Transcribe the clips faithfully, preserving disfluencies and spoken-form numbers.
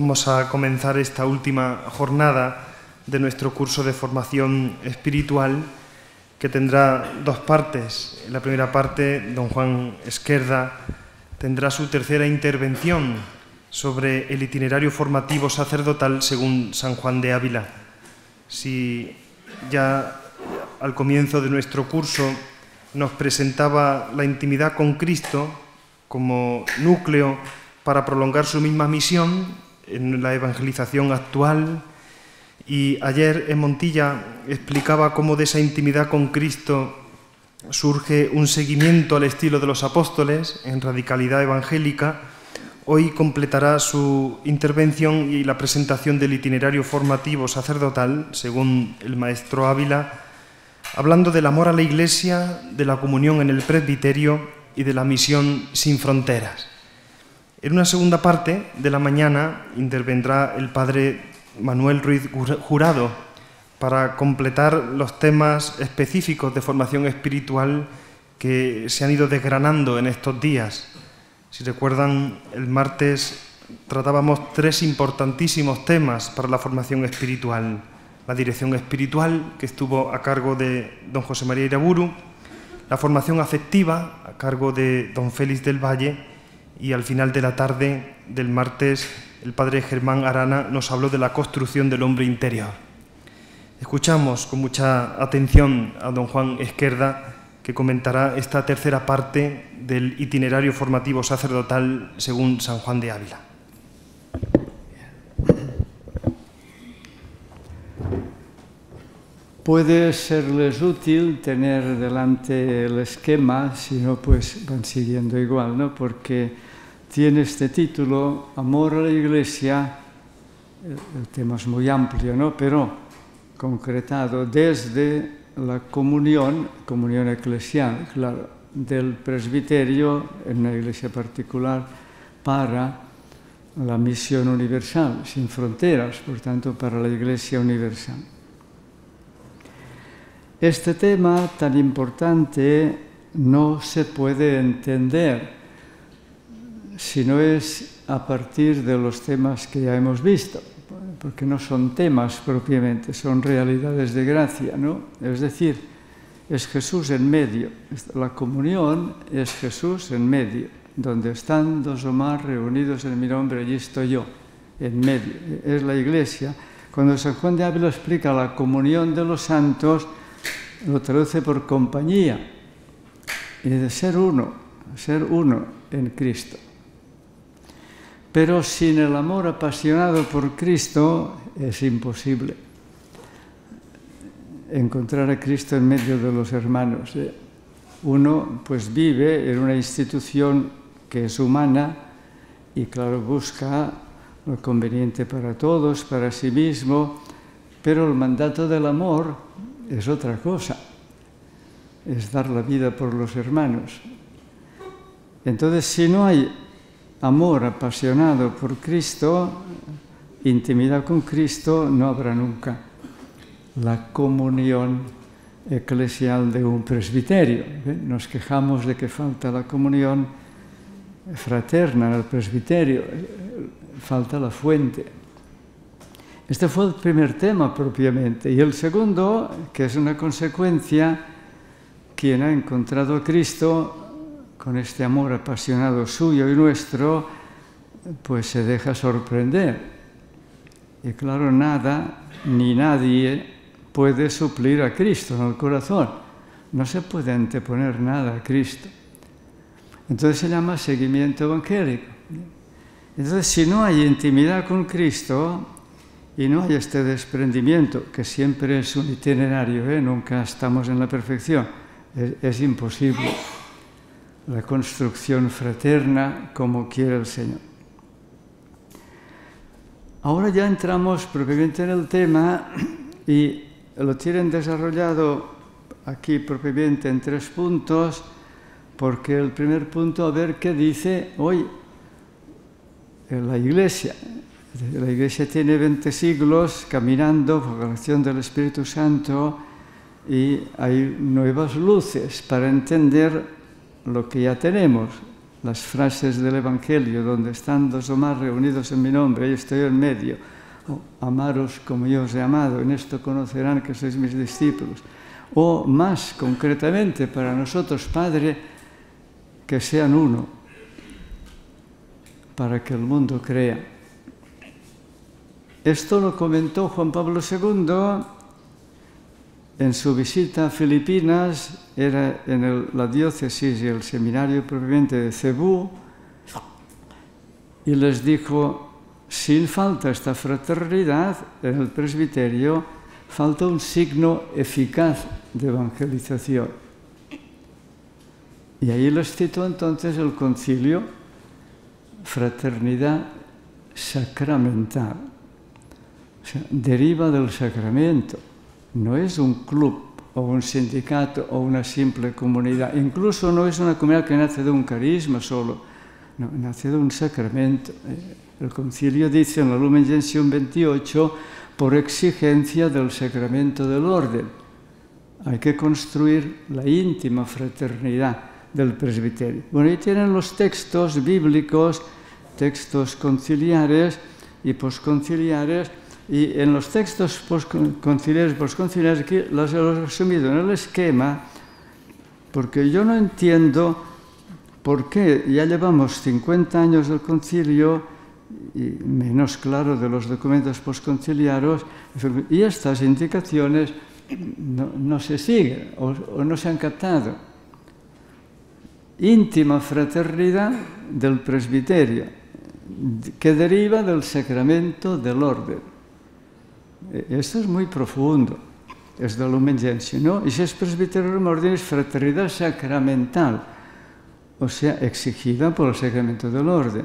Vamos a comenzar esta última jornada de nuestro curso de formación espiritual, que tendrá dos partes. En la primera parte, don Juan Esquerda tendrá su tercera intervención sobre el itinerario formativo sacerdotal según San Juan de Ávila. Si ya al comienzo de nuestro curso nos presentaba la intimidad con Cristo como núcleo para prolongar su misma misión en la evangelización actual, y ayer en Montilla explicaba cómo de esa intimidad con Cristo surge un seguimiento al estilo de los apóstoles en radicalidad evangélica. Hoy completará su intervención y la presentación del itinerario formativo sacerdotal, según el maestro Ávila, hablando del amor a la Iglesia, de la comunión en el presbiterio y de la misión sin fronteras. En una segunda parte de la mañana intervendrá el padre Manuel Ruiz Jurado para completar los temas específicos de formación espiritual que se han ido desgranando en estos días. Si recuerdan, el martes tratábamos tres importantísimos temas para la formación espiritual: la dirección espiritual, que estuvo a cargo de don José María Iraburu; la formación afectiva, a cargo de don Félix del Valle; y al final de la tarde del martes, el padre Germán Arana nos habló de la construcción del hombre interior. Escuchamos con mucha atención a don Juan Esquerda, que comentará esta tercera parte del itinerario formativo sacerdotal según San Juan de Ávila. Puede serles útil tener delante el esquema, si no, pues van siguiendo igual, ¿no? Porque tiene este título, Amor a la Iglesia. El tema es muy amplio, ¿no? Pero concretado desde la comunión, comunión eclesial, claro, del presbiterio en una iglesia particular para la misión universal, sin fronteras, por tanto, para la Iglesia universal. Este tema tan importante no se puede entender si no es a partir de los temas que ya hemos visto, porque no son temas propiamente, son realidades de gracia, ¿no? Es decir, es Jesús en medio. La comunión es Jesús en medio. Donde están dos o más reunidos en mi nombre, allí estoy yo, en medio. Es la Iglesia. Cuando San Juan de Ávila explica la comunión de los santos, lo traduce por compañía, y de ser uno, ser uno en Cristo. Pero sin el amor apasionado por Cristo es imposible encontrar a Cristo en medio de los hermanos. Uno pues vive en una institución que es humana y claro, busca lo conveniente para todos, para sí mismo, pero el mandato del amor es otra cosa, es dar la vida por los hermanos. Entonces, si no hay amor apasionado por Cristo, intimidad con Cristo, no habrá nunca la comunión eclesial de un presbiterio. Nos quejamos de que falta la comunión fraterna en el presbiterio, falta la fuente. Este fue el primer tema propiamente. Y el segundo, que es una consecuencia, quien ha encontrado a Cristo con este amor apasionado suyo y nuestro, pues se deja sorprender. Y claro, nada ni nadie puede suplir a Cristo en el corazón. No se puede anteponer nada a Cristo. Entonces se llama seguimiento evangélico. Entonces, si no hay intimidad con Cristo y no hay este desprendimiento, que siempre es un itinerario, ¿eh? Nunca estamos en la perfección, es, es imposible la construcción fraterna como quiere el Señor. Ahora ya entramos propiamente en el tema y lo tienen desarrollado aquí propiamente en tres puntos, porque el primer punto, a ver qué dice hoy la Iglesia. La Iglesia tiene veinte siglos caminando por la acción del Espíritu Santo y hay nuevas luces para entender lo que ya tenemos. las frases del Evangelio, donde están dos o más reunidos en mi nombre, yo estoy en medio. O, amaros como yo os he amado, en esto conocerán que sois mis discípulos. O más concretamente para nosotros, Padre, que sean uno, para que el mundo crea. Esto lo comentó Juan Pablo segundo en su visita a Filipinas, era en el, la diócesis y el seminario propiamente de Cebú, y les dijo, sin falta esta fraternidad en el presbiterio, falta un signo eficaz de evangelización. Y ahí les citó entonces el concilio, fraternidad sacramental. O sea, deriva del sacramento. No es un club o un sindicato o una simple comunidad. Incluso no es una comunidad que nace de un carisma solo. No, nace de un sacramento. El concilio dice en la Lumen Gentium veintiocho, por exigencia del sacramento del orden. Hay que construir la íntima fraternidad del presbiterio. Bueno, ahí tienen los textos bíblicos, textos conciliares y posconciliares, y en los textos conciliares y posconciliares aquí los he resumido en el esquema, porque yo no entiendo por qué ya llevamos cincuenta años del concilio, y menos claro de los documentos posconciliaros, y estas indicaciones no, no se siguen o, o no se han captado. Íntima fraternidad del presbiterio, que deriva del sacramento del orden. Esto es muy profundo, es de Lumen Gentium, ¿no? Y si es presbiterio Rerum Ordinis, fraternidad sacramental, o sea, exigida por el sacramento del orden.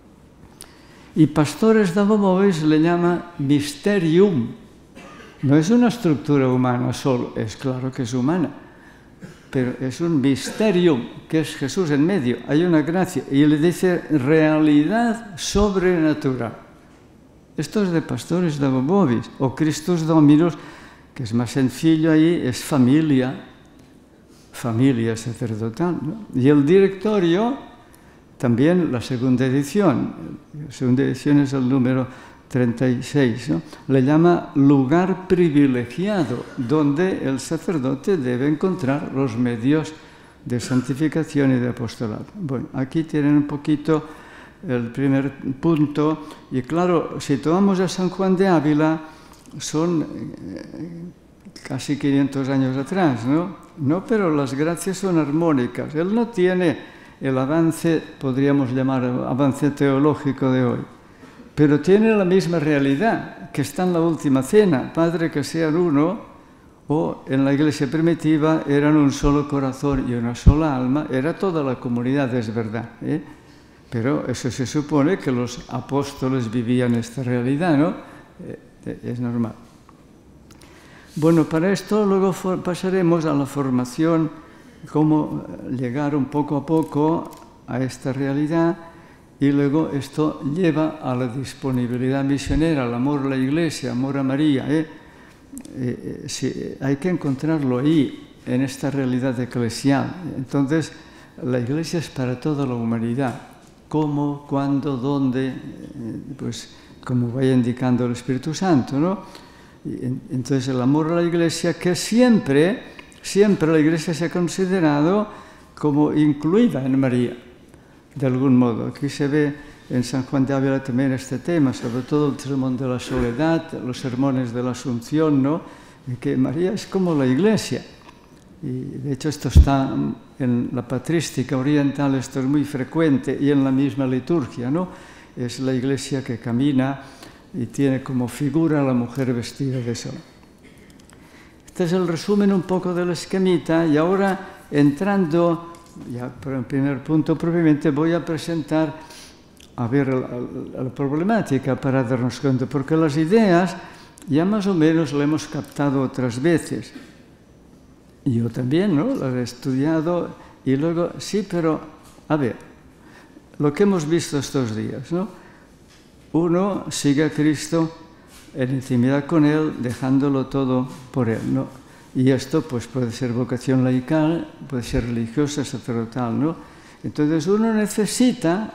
Y Pastores Davomovis le llama mysterium. No es una estructura humana solo, es claro que es humana, pero es un mysterium, que es Jesús en medio. Hay una gracia, y le dice realidad sobrenatural. Esto es de Pastores Davomovis, o Christus Dominus, que es más sencillo ahí, es familia, familia sacerdotal, ¿no? Y el directorio, también la segunda edición, la segunda edición es el número treinta y seis, ¿no? Le llama lugar privilegiado, donde el sacerdote debe encontrar los medios de santificación y de apostolado. Bueno, aquí tienen un poquito el primer punto, y claro, si tomamos a San Juan de Ávila, son casi quinientos años atrás, ¿no? No, pero las gracias son armónicas. Él no tiene el avance, podríamos llamar avance teológico de hoy, pero tiene la misma realidad, que está en la última cena, Padre, que sean uno, o en la iglesia primitiva eran un solo corazón y una sola alma, era toda la comunidad, es verdad, ¿eh? Pero eso se supone que los apóstoles vivían esta realidad, ¿no? Eh, es normal. Bueno, para esto luego pasaremos a la formación, cómo llegar un poco a poco a esta realidad, y luego esto lleva a la disponibilidad misionera, al amor a la Iglesia, amor a María. ¿eh? Eh, eh, sí, hay que encontrarlo ahí, en esta realidad eclesial. Entonces, la Iglesia es para toda la humanidad. ¿Cómo, cuándo, dónde? Eh, pues como vaya indicando el Espíritu Santo, ¿no? Y, entonces, el amor a la Iglesia, que siempre, siempre la Iglesia se ha considerado como incluida en María, de algún modo. Aquí se ve en San Juan de Ávila también este tema, sobre todo el sermón de la soledad, los sermones de la Asunción, ¿no? Que María es como la Iglesia. Y de hecho esto está en la patrística oriental, esto es muy frecuente, y en la misma liturgia, ¿no? Es la Iglesia que camina y tiene como figura a la mujer vestida de sol. Este es el resumen un poco del esquemita, y ahora entrando, ya por el primer punto propiamente, voy a presentar, a ver, la, la problemática para darnos cuenta, porque las ideas ya más o menos las hemos captado otras veces. Yo también, ¿no? Las he estudiado y luego, sí, pero, a ver, lo que hemos visto estos días, ¿no? Uno sigue a Cristo en intimidad con Él, dejándolo todo por Él, ¿no? Y esto, pues, puede ser vocación laical, puede ser religiosa, sacerdotal, ¿no? Entonces uno necesita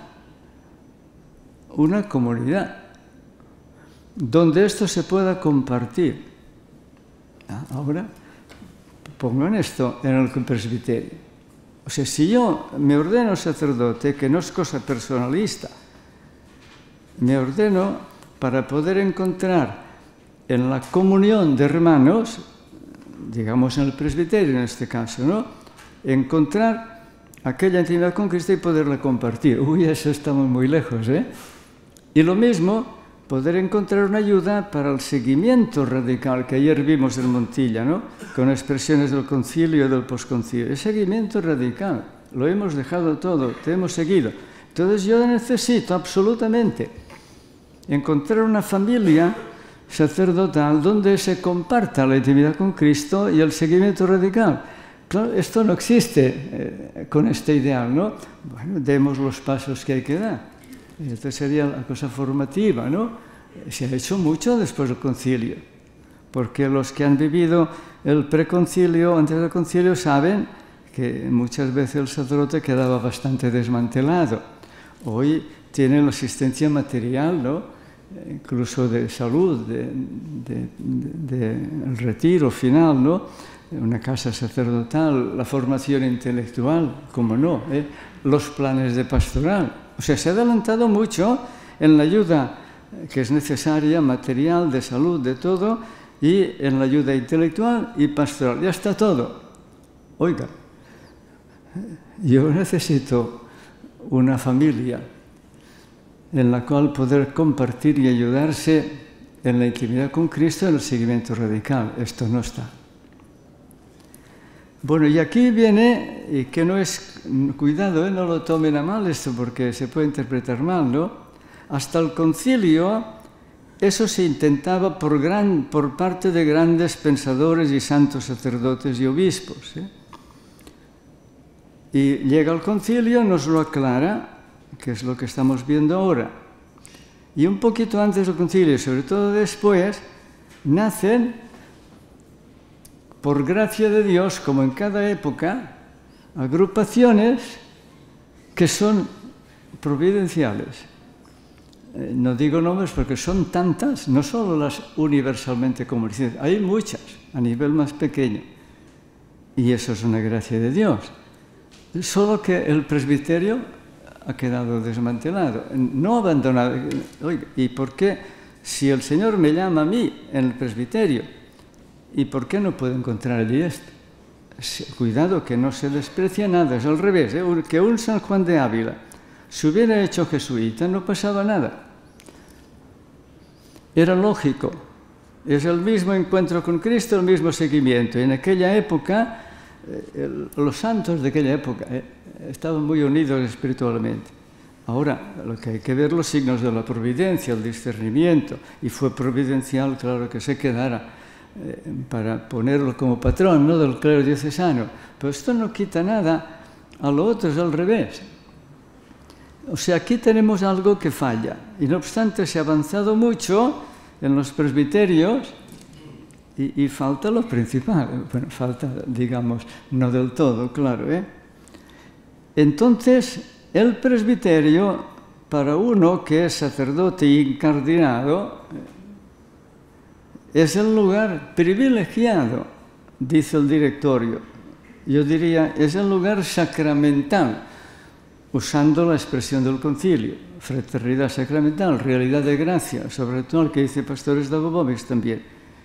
una comunidad donde esto se pueda compartir. Ahora, pongan esto en el presbiterio. O sea, si yo me ordeno sacerdote, que no es cosa personalista, me ordeno para poder encontrar en la comunión de hermanos, digamos en el presbiterio en este caso, ¿no?, encontrar aquella intimidad con Cristo y poderla compartir. Uy, eso estamos muy lejos, ¿eh? Y lo mismo, poder encontrar una ayuda para el seguimiento radical que ayer vimos en Montilla, ¿no?, con expresiones del concilio y del posconcilio. El seguimiento radical, lo hemos dejado todo, te hemos seguido. Entonces yo necesito absolutamente encontrar una familia sacerdotal donde se comparta la intimidad con Cristo y el seguimiento radical. Claro, esto no existe eh, con este ideal, ¿no? Bueno, demos los pasos que hay que dar. Esta sería la cosa formativa, ¿no? Se ha hecho mucho después del concilio, porque los que han vivido el preconcilio, antes del concilio, saben que muchas veces el sacerdote quedaba bastante desmantelado. Hoy tiene la asistencia material, ¿no?, incluso de salud, de, de, de, de el retiro final, ¿no?, una casa sacerdotal, la formación intelectual, como no, ¿eh?, los planes de pastoral. O sea, se ha adelantado mucho en la ayuda que es necesaria, material, de salud, de todo, y en la ayuda intelectual y pastoral. Ya está todo. Oiga, yo necesito una familia en la cual poder compartir y ayudarse en la intimidad con Cristo y en el seguimiento radical. Esto no está. Bueno, y aquí viene, y que no es, cuidado, ¿eh?, no lo tomen a mal esto porque se puede interpretar mal, ¿no? Hasta el concilio eso se intentaba por, gran, por parte de grandes pensadores y santos sacerdotes y obispos, ¿eh? Y llega el concilio, nos lo aclara, que es lo que estamos viendo ahora. Y un poquito antes del concilio, sobre todo después, nacen, por gracia de Dios, como en cada época, agrupaciones que son providenciales. Eh, no digo nombres porque son tantas, no solo las universalmente comunitarias, hay muchas a nivel más pequeño. Y eso es una gracia de Dios. Solo que el presbiterio ha quedado desmantelado, no abandonado. Oiga, ¿y por qué, si el Señor me llama a mí en el presbiterio, y por qué no puedo encontrar allí esto? Cuidado, que no se desprecia nada, es al revés, ¿eh? Que un San Juan de Ávila se hubiera hecho jesuita, no pasaba nada. Era lógico, es el mismo encuentro con Cristo, el mismo seguimiento. Y en aquella época, eh, los santos de aquella época eh, estaban muy unidos espiritualmente. Ahora, lo que hay que ver los signos de la providencia, el discernimiento, y fue providencial, claro, que se quedara eh, para ponerlo como patrón, ¿no?, del clero diocesano. Pero esto no quita nada a lo otro, es al revés. O sea, aquí tenemos algo que falla. Y no obstante, se ha avanzado mucho en los presbiterios y, y falta lo principal. Bueno, falta, digamos, no del todo, claro, ¿eh? Entonces, el presbiterio, para uno que es sacerdote incardinado, es el lugar privilegiado, dice el directorio. Yo diría, es el lugar sacramental, usando la expresión del concilio, fraternidad sacramental, realidad de gracia, sobre todo el que dice Pastores Dagobovics también.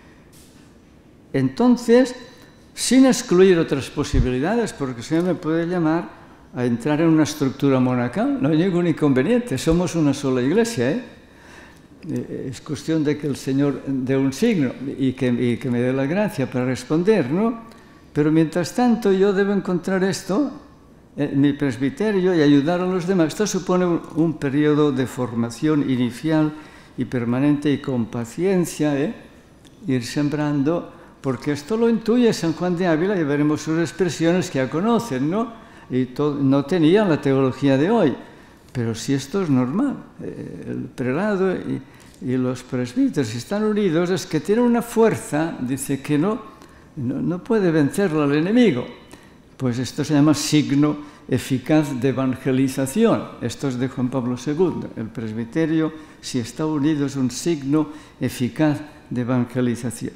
Entonces, sin excluir otras posibilidades, porque si no me puede llamar a entrar en una estructura monacal, no hay ningún inconveniente, somos una sola iglesia, ¿eh? Es cuestión de que el Señor dé un signo y que, y que me dé la gracia para responder, ¿no? Pero mientras tanto yo debo encontrar esto en mi presbiterio y ayudar a los demás. Esto supone un, un periodo de formación inicial y permanente y con paciencia, ¿eh?, ir sembrando, porque esto lo intuye San Juan de Ávila y veremos sus expresiones que ya conocen, ¿no? Y todo, no tenía la teología de hoy, pero si esto es normal. Eh, el prelado y, y los presbíteros, si están unidos, es que tienen una fuerza, dice que no, no, no puede vencerlo al enemigo. Pues esto se llama signo eficaz de evangelización. Esto es de Juan Pablo segundo. El presbiterio, si está unido, es un signo eficaz de evangelización.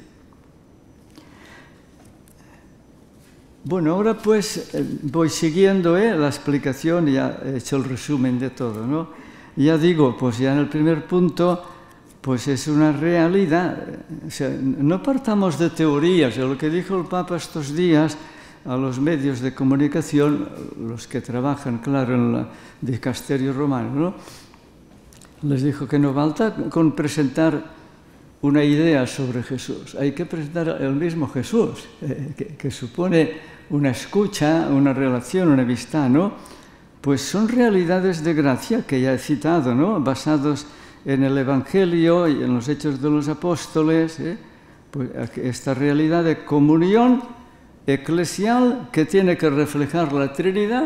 Bueno, ahora pues voy siguiendo ¿eh? la explicación, ya he hecho el resumen de todo, ¿no? Ya digo, pues ya en el primer punto, pues es una realidad. O sea, no partamos de teorías. Lo que dijo el Papa estos días a los medios de comunicación, los que trabajan, claro, en el dicasterio romano, ¿no? Les dijo que no basta con presentar una idea sobre Jesús, hay que presentar el mismo Jesús, eh, que, que supone una escucha, una relación, una amistad, ¿no? Pues son realidades de gracia que ya he citado, ¿no? Basados en el Evangelio y en los Hechos de los Apóstoles, ¿eh? Pues esta realidad de comunión eclesial que tiene que reflejar la Trinidad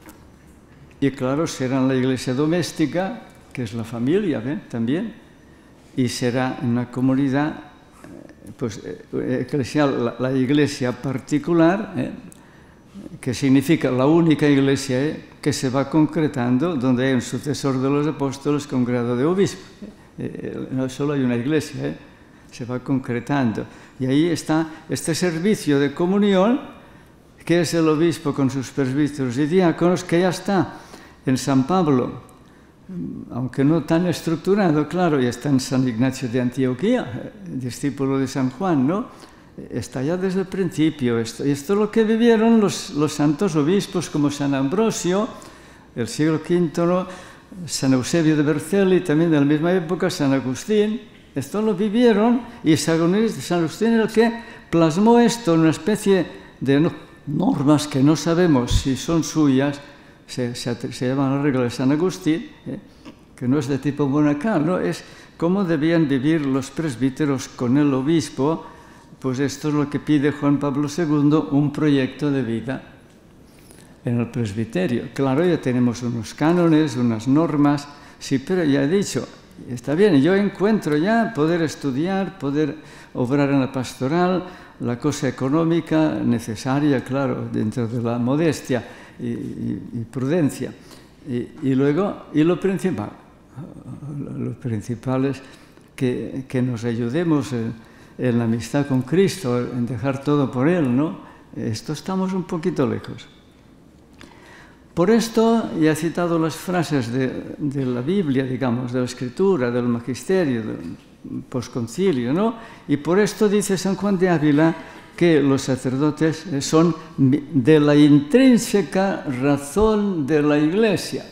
y, claro, será en la iglesia doméstica, que es la familia, ¿eh? También, y será una comunidad pues, eclesial, la, la iglesia particular, ¿eh? que significa la única iglesia ¿eh? que se va concretando, donde hay un sucesor de los apóstoles con grado de obispo. Eh, no solo hay una iglesia, ¿eh? se va concretando. Y ahí está este servicio de comunión, que es el obispo con sus presbíteros y diáconos, que ya está en San Pablo, aunque no tan estructurado, claro, y está en San Ignacio de Antioquía, discípulo de San Juan, ¿no? Está ya desde el principio. Esto, y esto es lo que vivieron los, los santos obispos como San Ambrosio, el siglo quinto, ¿no? San Eusebio de Vercelli, también de la misma época, San Agustín. Esto lo vivieron y San Agustín era el que plasmó esto en una especie de normas que no sabemos si son suyas. Se, se, se llama la regla de San Agustín, eh, que no es de tipo monacal, ¿no? Es cómo debían vivir los presbíteros con el obispo. Pues esto es lo que pide Juan Pablo segundo, un proyecto de vida en el presbiterio. Claro, ya tenemos unos cánones, unas normas, sí, pero ya he dicho, está bien, yo encuentro ya poder estudiar, poder obrar en la pastoral, la cosa económica necesaria, claro, dentro de la modestia y, y, y prudencia. Y, y luego, y lo principal, lo principal es que, que nos ayudemos en, en la amistad con Cristo, en dejar todo por Él, ¿no? Esto estamos un poquito lejos. Por esto, ya he citado las frases de, de la Biblia, digamos, de la Escritura, del Magisterio, del posconcilio, ¿no? Y por esto dice San Juan de Ávila que los sacerdotes son de la intrínseca razón de la Iglesia.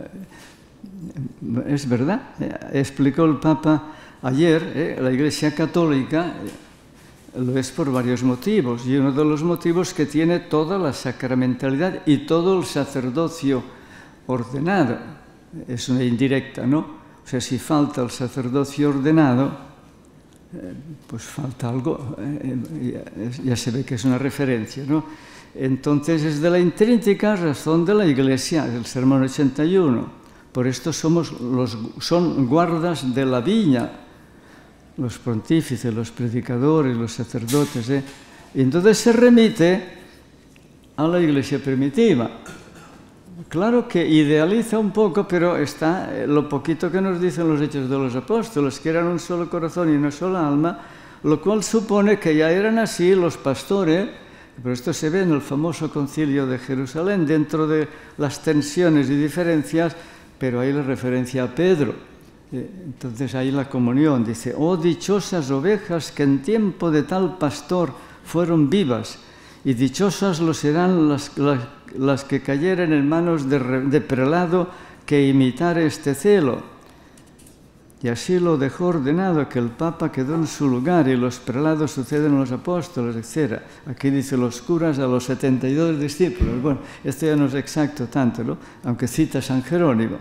Es verdad, explicó el Papa ayer, ¿eh? La Iglesia Católica lo es por varios motivos, y uno de los motivos que tiene toda la sacramentalidad y todo el sacerdocio ordenado. Es una indirecta, ¿no? O sea, si falta el sacerdocio ordenado, eh, pues falta algo, eh, ya, ya se ve que es una referencia, ¿no? Entonces es de la intrínseca razón de la Iglesia, el Sermón ochenta y uno. Por esto somos los, son guardas de la viña, los pontífices, los predicadores, los sacerdotes, ¿eh? Y entonces se remite a la Iglesia primitiva. Claro que idealiza un poco, pero está lo poquito que nos dicen los Hechos de los Apóstoles, que eran un solo corazón y una sola alma, lo cual supone que ya eran así los pastores. Pero esto se ve en el famoso concilio de Jerusalén, dentro de las tensiones y diferencias, pero hay la referencia a Pedro. Entonces ahí la comunión dice: oh dichosas ovejas que en tiempo de tal pastor fueron vivas, y dichosas lo serán las, las, las que cayeren en manos de, de prelado que imitare este celo. Y así lo dejó ordenado, que el Papa quedó en su lugar y los prelados suceden a los apóstoles, etcétera. Aquí dice los curas a los setenta y dos discípulos. Bueno, esto ya no es exacto tanto, ¿no? Aunque cita San Jerónimo.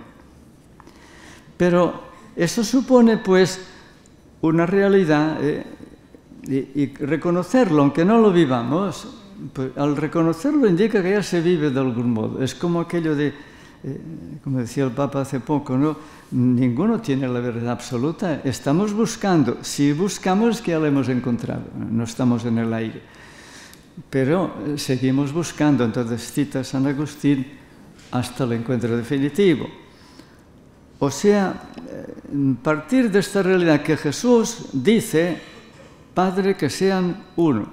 Pero eso supone, pues, una realidad, eh, y, y reconocerlo, aunque no lo vivamos, pues, al reconocerlo indica que ya se vive de algún modo. Es como aquello de, eh, como decía el Papa hace poco, ¿no? Ninguno tiene la verdad absoluta. Estamos buscando. Si buscamos es que ya la hemos encontrado. No estamos en el aire. Pero eh, seguimos buscando. Entonces cita San Agustín hasta el encuentro definitivo. O sea, partir de esta realidad que Jesús dice, Padre, que sean uno.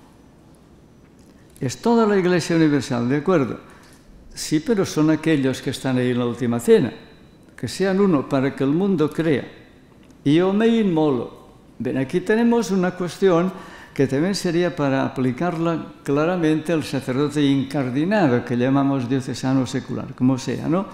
Es toda la Iglesia universal, ¿de acuerdo? Sí, pero son aquellos que están ahí en la última cena. Que sean uno para que el mundo crea. Y yo me inmolo. Bien, aquí tenemos una cuestión que también sería para aplicarla claramente al sacerdote incardinado, que llamamos diocesano secular, como sea, ¿no?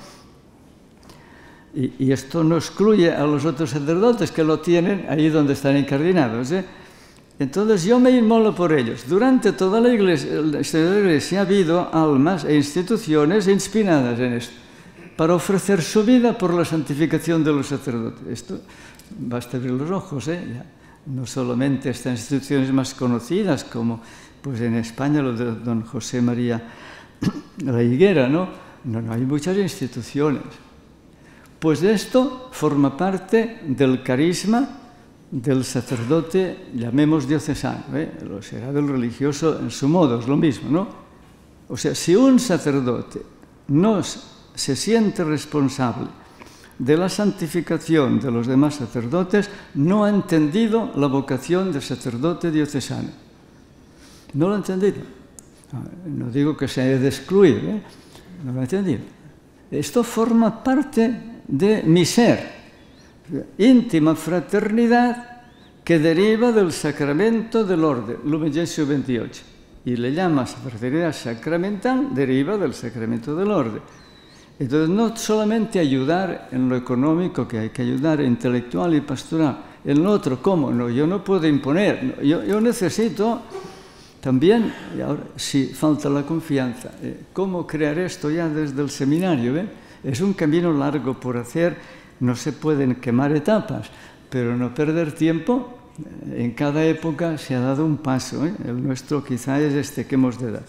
Y, y esto no excluye a los otros sacerdotes que lo tienen ahí donde están incardinados, ¿eh? Entonces yo me inmolo por ellos. Durante toda la iglesia, la historia de la iglesia ha habido almas e instituciones inspiradas en esto, para ofrecer su vida por la santificación de los sacerdotes. Esto basta abrir los ojos, ¿eh? Ya. No solamente estas instituciones más conocidas, como pues en España lo de don José María la Higuera, ¿no? No, no, hay muchas instituciones. Pues esto forma parte del carisma del sacerdote, llamemos diocesano, ¿eh? Lo será del religioso en su modo, es lo mismo, ¿no? O sea, si un sacerdote no se siente responsable de la santificación de los demás sacerdotes, no ha entendido la vocación de sacerdote diocesano. No lo ha entendido. No digo que se haya de excluir, ¿eh? No lo ha entendido. Esto forma parte de mi ser, íntima fraternidad que deriva del sacramento del orden, Lumen Gentium veintiocho. Y le llama fraternidad sacramental, deriva del sacramento del orden. Entonces, no solamente ayudar en lo económico, que hay que ayudar intelectual y pastoral, en lo otro, ¿cómo? No, yo no puedo imponer, yo, yo necesito también, y ahora si falta la confianza, eh, ¿cómo crear esto ya desde el seminario? ¿eh? Es un camino largo por hacer, no se pueden quemar etapas, pero no perder tiempo, en cada época se ha dado un paso, ¿eh? El nuestro quizá es este que hemos de dar.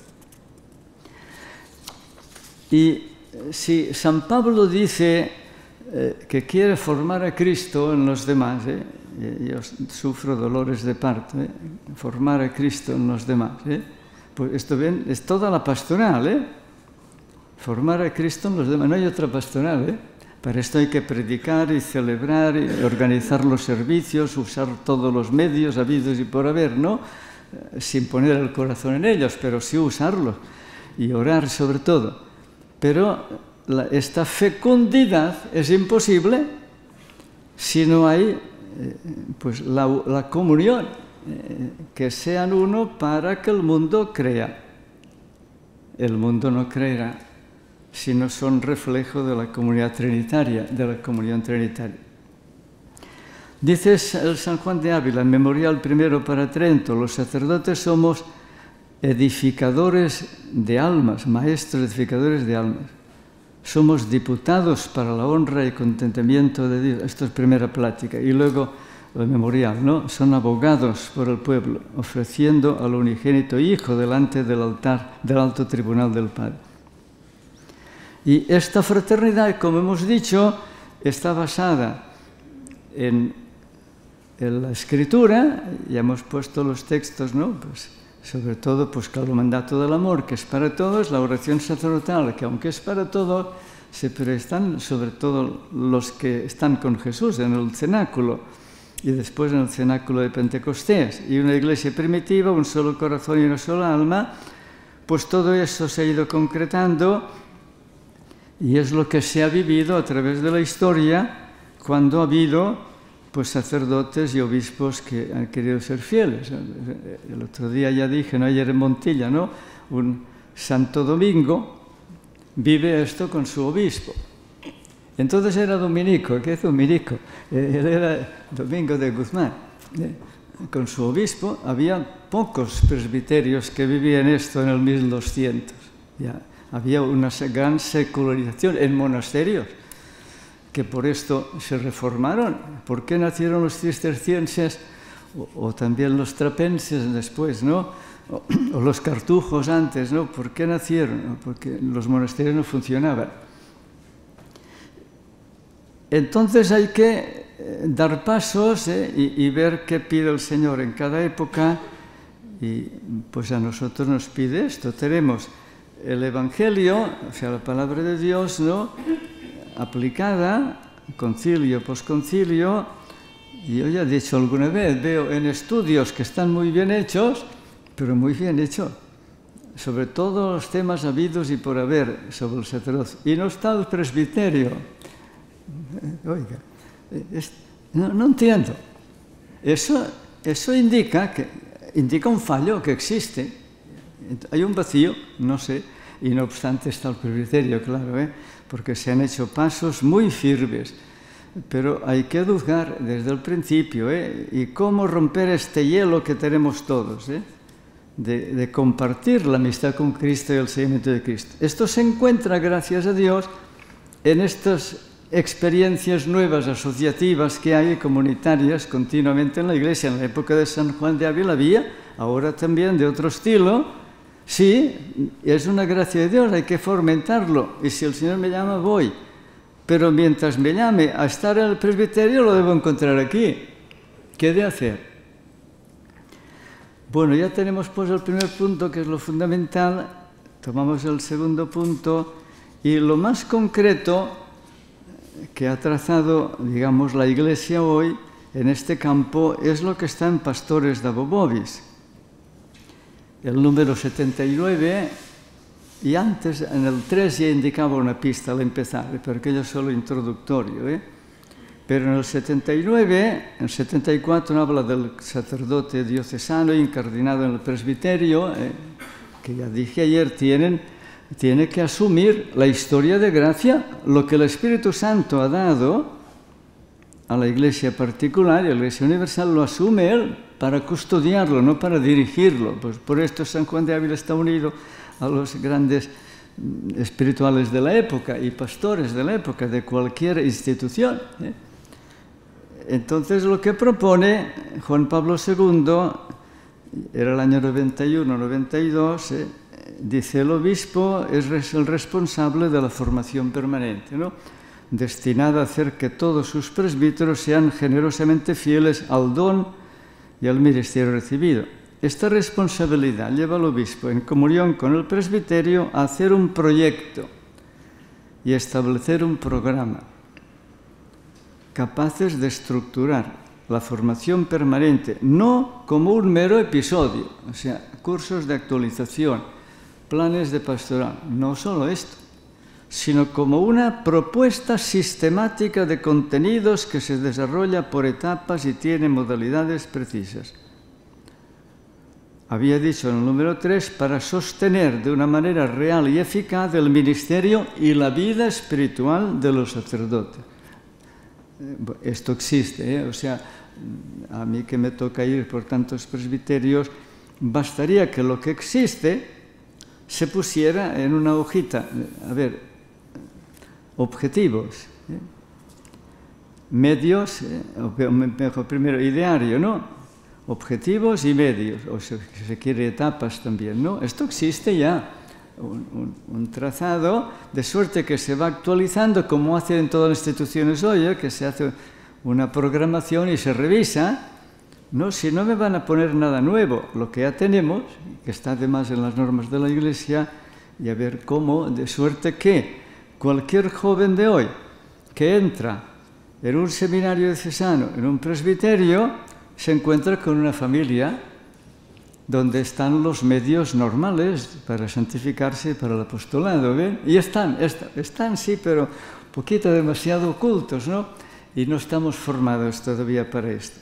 Y si San Pablo dice eh, que quiere formar a Cristo en los demás, eh, yo sufro dolores de parto, eh, formar a Cristo en los demás, eh, pues esto bien, es toda la pastoral, eh, formar a Cristo en los demás, no hay otra pastoral, eh. Para esto hay que predicar y celebrar, y organizar los servicios, usar todos los medios habidos y por haber, ¿no? Eh, sin poner el corazón en ellos, pero sí usarlos y orar sobre todo. Pero la, esta fecundidad es imposible si no hay eh, pues la, la comunión, eh, que sean uno para que el mundo crea. El mundo no creerá si no son reflejo de la comunidad trinitaria, de la comunión trinitaria. Dice el San Juan de Ávila, en Memorial Primero para Trento, los sacerdotes somos edificadores de almas, maestros edificadores de almas. Somos diputados para la honra y contentamiento de Dios. Esto es primera plática. Y luego el memorial, ¿no? Son abogados por el pueblo, ofreciendo al unigénito Hijo delante del altar del alto tribunal del Padre. Y esta fraternidad, como hemos dicho, está basada en, en la Escritura. Ya hemos puesto los textos, ¿no? Pues, sobre todo, pues claro, el mandato del amor, que es para todos, la oración sacerdotal, que aunque es para todos, pero están sobre todo los que están con Jesús en el cenáculo, y después en el cenáculo de Pentecostés, y una iglesia primitiva, un solo corazón y una sola alma, pues todo eso se ha ido concretando, y es lo que se ha vivido a través de la historia, cuando ha habido pues sacerdotes y obispos que han querido ser fieles. El otro día ya dije, ¿no? Ayer en Montilla, ¿no? Un Santo Domingo vive esto con su obispo. Entonces era dominico. ¿Qué es dominico? Él era Domingo de Guzmán. Con su obispo había pocos presbiterios que vivían esto en el mil doscientos. Ya había una gran secularización en monasterios, que por esto se reformaron. ¿Por qué nacieron los cistercienses o, o también los trapenses después, ¿no? O, o los cartujos antes, ¿no? ¿Por qué nacieron? Porque los monasterios no funcionaban. Entonces hay que dar pasos ¿eh? y, y ver qué pide el Señor en cada época, y pues a nosotros nos pide esto. Tenemos el Evangelio, o sea, la palabra de Dios, ¿no?, aplicada, concilio, posconcilio, y yo ya he dicho alguna vez, veo en estudios que están muy bien hechos, pero muy bien hechos, sobre todos los temas habidos y por haber sobre el sacerdocio. Y no está el presbiterio. Oiga, es, no, no entiendo. Eso, eso indica, que, indica un fallo que existe. Hay un vacío, no sé, y no obstante está el presbiterio, claro, ¿eh? Porque se han hecho pasos muy firmes. Pero hay que educar desde el principio, ¿eh? Y cómo romper este hielo que tenemos todos, ¿eh? De, de compartir la amistad con Cristo y el seguimiento de Cristo. Esto se encuentra, gracias a Dios, en estas experiencias nuevas, asociativas que hay, comunitarias, continuamente en la Iglesia. En la época de San Juan de Ávila había, ahora también de otro estilo. Sí, es una gracia de Dios, hay que fomentarlo. Y si el Señor me llama, voy. Pero mientras me llame a estar en el presbiterio, lo debo encontrar aquí. ¿Qué he de hacer? Bueno, ya tenemos pues el primer punto, que es lo fundamental. Tomamos el segundo punto. Y lo más concreto que ha trazado, digamos, la Iglesia hoy en este campo es lo que está en Pastores Dabo Vobis. El número setenta y nueve... Y antes, en el tres, ya indicaba una pista al empezar, pero aquello es solo introductorio, ¿eh? Pero en el setenta y nueve, en el setenta y cuatro habla del sacerdote diocesano incardinado en el presbiterio, ¿eh?, que ya dije ayer, tienen, tiene que asumir la historia de gracia, lo que el Espíritu Santo ha dado a la Iglesia particular y a la Iglesia universal, lo asume él para custodiarlo, no para dirigirlo. Pues por esto San Juan de Ávila está unido a los grandes espirituales de la época y pastores de la época, de cualquier institución, ¿eh? Entonces, lo que propone Juan Pablo segundo, era el año noventa y uno noventa y dos, ¿eh?, dice: el obispo es el responsable de la formación permanente, ¿no?, destinada a hacer que todos sus presbíteros sean generosamente fieles al don y al ministerio recibido. Esta responsabilidad lleva al obispo, en comunión con el presbiterio, a hacer un proyecto y establecer un programa capaces de estructurar la formación permanente, no como un mero episodio, o sea, cursos de actualización, planes de pastoral, no solo esto, sino como una propuesta sistemática de contenidos que se desarrolla por etapas y tiene modalidades precisas. Había dicho en el número tres, para sostener de una manera real y eficaz el ministerio y la vida espiritual de los sacerdotes. Esto existe, ¿eh? O sea, a mí que me toca ir por tantos presbiterios, bastaría que lo que existe se pusiera en una hojita. A ver, objetivos, ¿eh?, medios, ¿eh?, mejor, primero, ideario, ¿no?, objetivos y medios, o si se quiere etapas también, ¿no? Esto existe ya, un, un, un trazado, de suerte que se va actualizando, como hacen en todas las instituciones hoy, ¿eh?, que se hace una programación y se revisa, ¿no? Si no me van a poner nada nuevo, lo que ya tenemos, que está además en las normas de la Iglesia, y a ver cómo, de suerte que cualquier joven de hoy que entra en un seminario diocesano, en un presbiterio, se encuentra con una familia donde están los medios normales para santificarse para el apostolado, ¿ven? Y están, están, están sí, pero un poquito demasiado ocultos, ¿no? Y no estamos formados todavía para esto.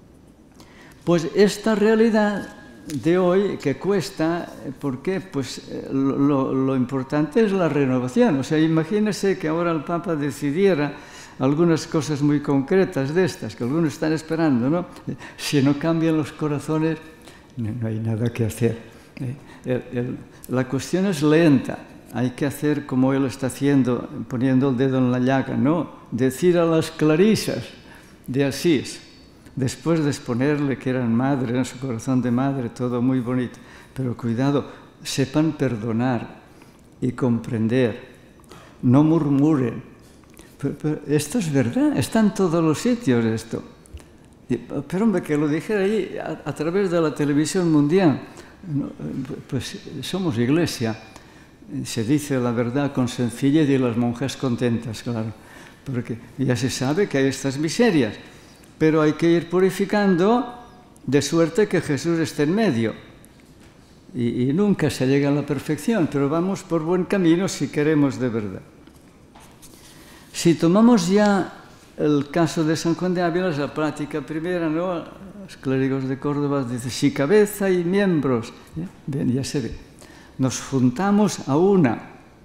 Pues esta realidad de hoy que cuesta, ¿por qué? Pues lo, lo importante es la renovación. O sea, imagínense que ahora el Papa decidiera algunas cosas muy concretas de estas, que algunos están esperando, ¿no? Si no cambian los corazones, no, no hay nada que hacer. El, el, la cuestión es lenta. Hay que hacer como él está haciendo, poniendo el dedo en la llaga, ¿no? Decir a las clarisas de Asís, después de exponerle que eran madre, en su corazón de madre, todo muy bonito. Pero cuidado, sepan perdonar y comprender, no murmuren. Pero, pero esto es verdad, está en todos los sitios esto. Pero hombre, que lo dijera ahí a, a través de la televisión mundial, no, pues somos Iglesia. Se dice la verdad con sencillez y las monjas contentas, claro, porque ya se sabe que hay estas miserias, pero hay que ir purificando de suerte que Jesús esté en medio. Y, y nunca se llega a la perfección, pero vamos por buen camino si queremos de verdad. Si tomamos ya el caso de San Juan de Ávila, es la práctica primera, ¿no? Los clérigos de Córdoba dicen, si cabeza y miembros, ¿eh? Bien, ya se ve. Nos juntamos a una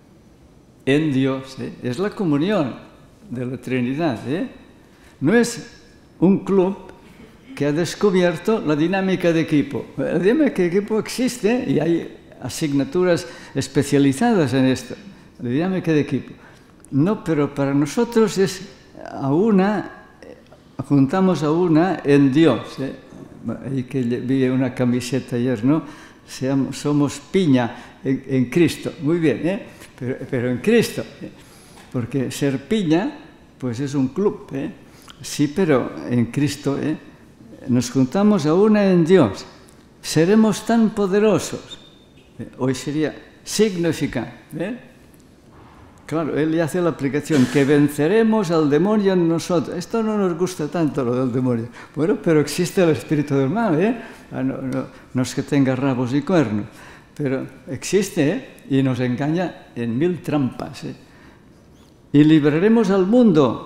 en Dios, ¿eh? Es la comunión de la Trinidad, ¿eh? No es un club que ha descubierto la dinámica de equipo. La dinámica de equipo existe y hay asignaturas especializadas en esto, la dinámica de equipo. No, pero para nosotros es a una, juntamos a una en Dios, ¿eh? Ahí que vi una camiseta ayer, ¿no? Seamos, somos piña en, en Cristo. Muy bien, ¿eh? Pero, pero en Cristo, ¿eh? Porque ser piña, pues es un club, ¿eh? Sí, pero en Cristo, ¿eh? Nos juntamos a una en Dios. Seremos tan poderosos. ¿Eh? Hoy sería significante, ¿eh? Claro, él ya hace la aplicación, que venceremos al demonio en nosotros. Esto no nos gusta tanto, lo del demonio. Bueno, pero existe el espíritu del mal, ¿eh? No, no, no es que tenga rabos y cuernos, pero existe, ¿eh? Y nos engaña en mil trampas, ¿eh? Y libraremos al mundo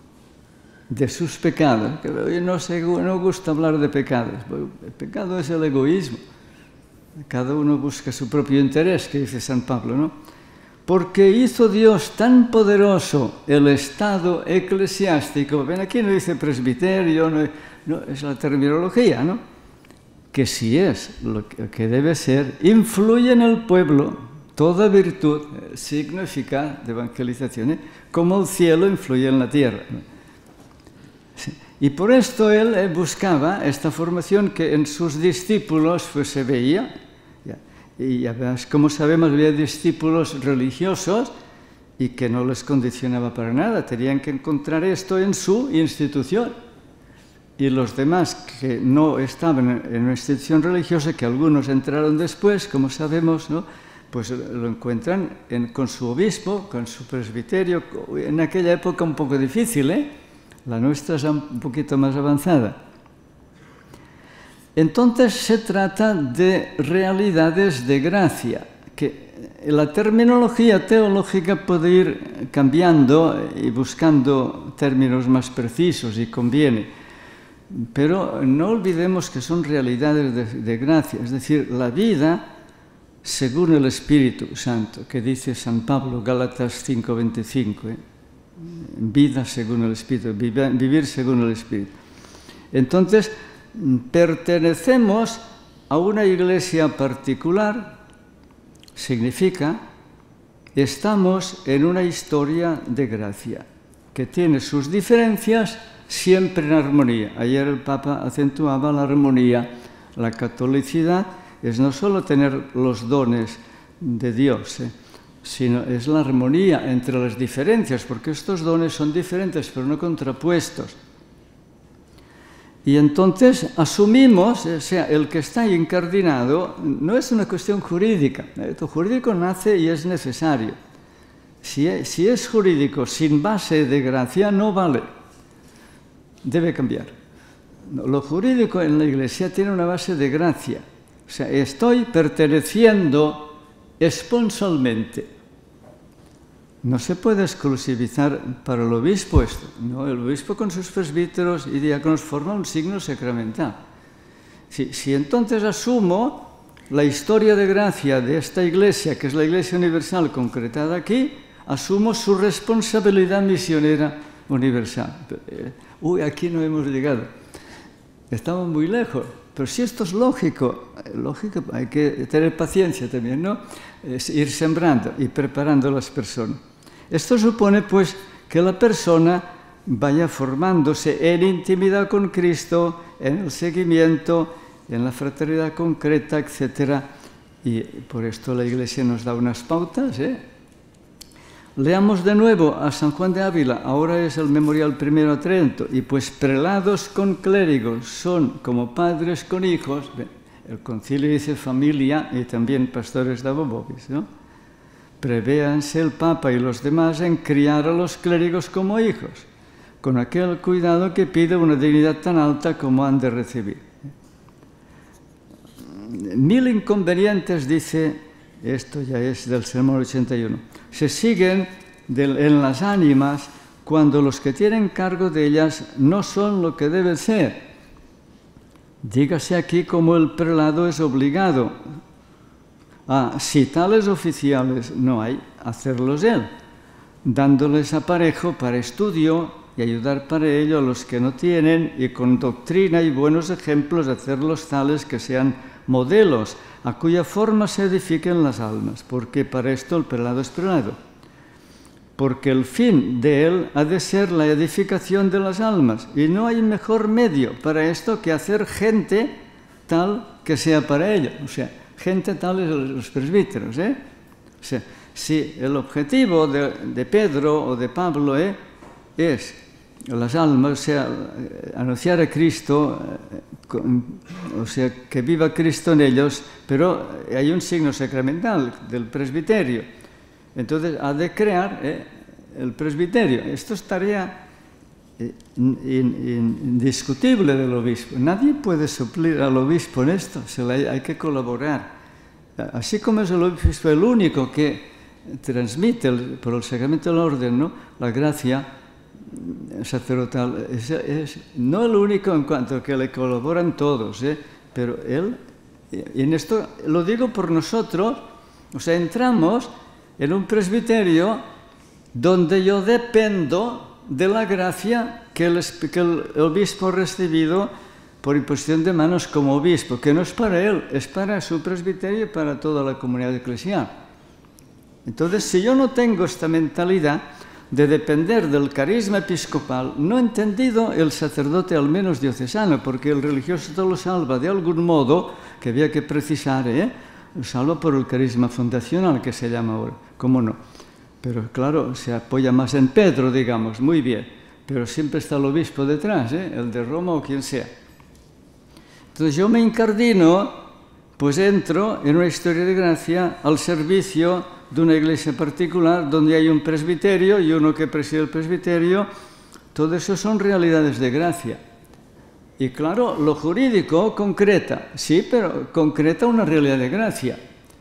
de sus pecados. Que hoy no, se, no gusta hablar de pecados. El pecado es el egoísmo. Cada uno busca su propio interés, que dice San Pablo, ¿no? Porque hizo Dios tan poderoso el estado eclesiástico, ven, aquí no dice presbiterio, no, no, es la terminología, ¿no? Que si es lo que debe ser, influye en el pueblo toda virtud, signo eficaz de evangelización, ¿eh? Como el cielo influye en la tierra, ¿no? Sí. Y por esto él eh, buscaba esta formación que en sus discípulos pues, se veía. Y ya ves, como sabemos, había discípulos religiosos y que no les condicionaba para nada. Tenían que encontrar esto en su institución. Y los demás que no estaban en una institución religiosa, que algunos entraron después, como sabemos, ¿no? Pues lo encuentran en, con su obispo, con su presbiterio. En aquella época un poco difícil, ¿eh? La nuestra es un poquito más avanzada. Entonces se trata de realidades de gracia, que la terminología teológica puede ir cambiando y buscando términos más precisos y conviene, pero no olvidemos que son realidades de, de gracia, es decir, la vida según el Espíritu Santo, que dice San Pablo, Gálatas cinco veinticinco, ¿eh? Vida según el Espíritu, vivir según el Espíritu. Entonces, pertenecemos a una iglesia particular, significa estamos en una historia de gracia que tiene sus diferencias siempre en armonía. Ayer el Papa acentuaba la armonía. La catolicidad es no solo tener los dones de Dios, ¿eh? sino es la armonía entre las diferencias, porque estos dones son diferentes pero no contrapuestos. Y entonces asumimos, o sea, el que está incardinado no es una cuestión jurídica. El jurídico nace y es necesario. Si es, si es jurídico sin base de gracia, no vale. Debe cambiar. Lo jurídico en la Iglesia tiene una base de gracia. O sea, estoy perteneciendo esponsalmente. No se puede exclusivizar para el obispo esto. No, el obispo con sus presbíteros y diáconos forma un signo sacramental. Si, si entonces asumo la historia de gracia de esta iglesia, que es la Iglesia Universal concretada aquí, asumo su responsabilidad misionera universal. Uy, aquí no hemos llegado. Estamos muy lejos. Pero si esto es lógico, lógico, hay que tener paciencia también, ¿no? Es ir sembrando y preparando a las personas. Esto supone, pues, que la persona vaya formándose en intimidad con Cristo, en el seguimiento, en la fraternidad concreta, etcétera. Y por esto la Iglesia nos da unas pautas, ¿eh? Leamos de nuevo a San Juan de Ávila, ahora es el memorial primero a Trento, y pues prelados con clérigos son como padres con hijos, el concilio dice familia y también pastores dabo vobis, ¿no? prevéanse el Papa y los demás en criar a los clérigos como hijos, con aquel cuidado que pide una dignidad tan alta como han de recibir. Mil inconvenientes, dice, esto ya es del Sermón ochenta y uno, se siguen de, en las ánimas cuando los que tienen cargo de ellas no son lo que deben ser. Dígase aquí como el prelado es obligado a, si tales oficiales no hay, hacerlos él, dándoles aparejo para estudio y ayudar para ello a los que no tienen, y con doctrina y buenos ejemplos hacerlos tales que sean modelos, a cuya forma se edifiquen las almas, porque para esto el prelado es prelado. Porque el fin de él ha de ser la edificación de las almas, y no hay mejor medio para esto que hacer gente tal que sea para ello. O sea, gente tal es los presbíteros, ¿eh? O sea, si el objetivo de, de Pedro o de Pablo ¿eh? es las almas, o sea, anunciar a Cristo, o sea, que viva Cristo en ellos, pero hay un signo sacramental del presbiterio. Entonces ha de crear ¿eh? el presbiterio. Esto es tarea in, in, indiscutible del obispo. Nadie puede suplir al obispo en esto, se le, hay que colaborar. Así como es el obispo el único que transmite el, por el sacramento del orden, ¿no? la gracia sacerdotal, es, es no el único en cuanto que le colaboran todos, ¿eh? pero él, y en esto lo digo por nosotros, o sea, entramos en un presbiterio donde yo dependo de la gracia que el, que el obispo ha recibido por imposición de manos como obispo, que no es para él, es para su presbiterio y para toda la comunidad eclesial. Entonces, si yo no tengo esta mentalidad de depender del carisma episcopal, no he entendido el sacerdote al menos diocesano, porque el religioso todo lo salva de algún modo, que había que precisar, ¿eh? salvo por el carisma fundacional, que se llama ahora, ¿cómo no? Pero claro, se apoya más en Pedro, digamos, muy bien, pero siempre está el obispo detrás, ¿eh? el de Roma o quien sea. Entonces yo me incardino, pues entro en una historia de gracia al servicio de una iglesia particular donde hay un presbiterio y uno que preside el presbiterio. Todo eso son realidades de gracia. Y claro, lo jurídico concreta, sí, pero concreta una realidad de gracia.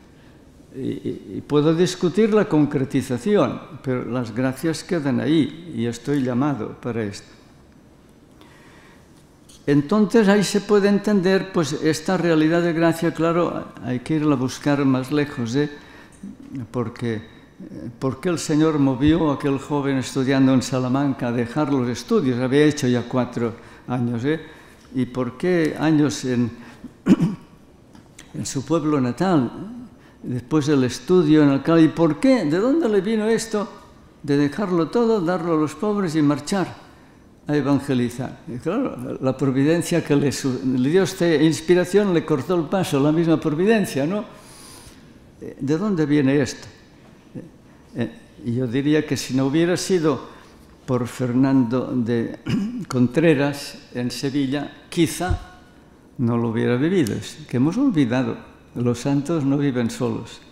Y, y puedo discutir la concretización, pero las gracias quedan ahí y estoy llamado para esto. Entonces ahí se puede entender pues esta realidad de gracia. Claro, hay que irla a buscar más lejos, ¿eh? Porque ¿por qué el Señor movió a aquel joven estudiando en Salamanca a dejar los estudios? Había hecho ya cuatro años, ¿eh? ¿Y por qué años en, en su pueblo natal? Después el estudio en Alcalá. ¿Y por qué? ¿De dónde le vino esto de dejarlo todo, darlo a los pobres y marchar a evangelizar? Y claro, la providencia que le, le dio esta inspiración le cortó el paso, la misma providencia, ¿no? ¿De dónde viene esto? Y yo diría que si no hubiera sido por Fernando de Contreras en Sevilla, quizá no lo hubiera vivido. Es que hemos olvidado, los santos no viven solos.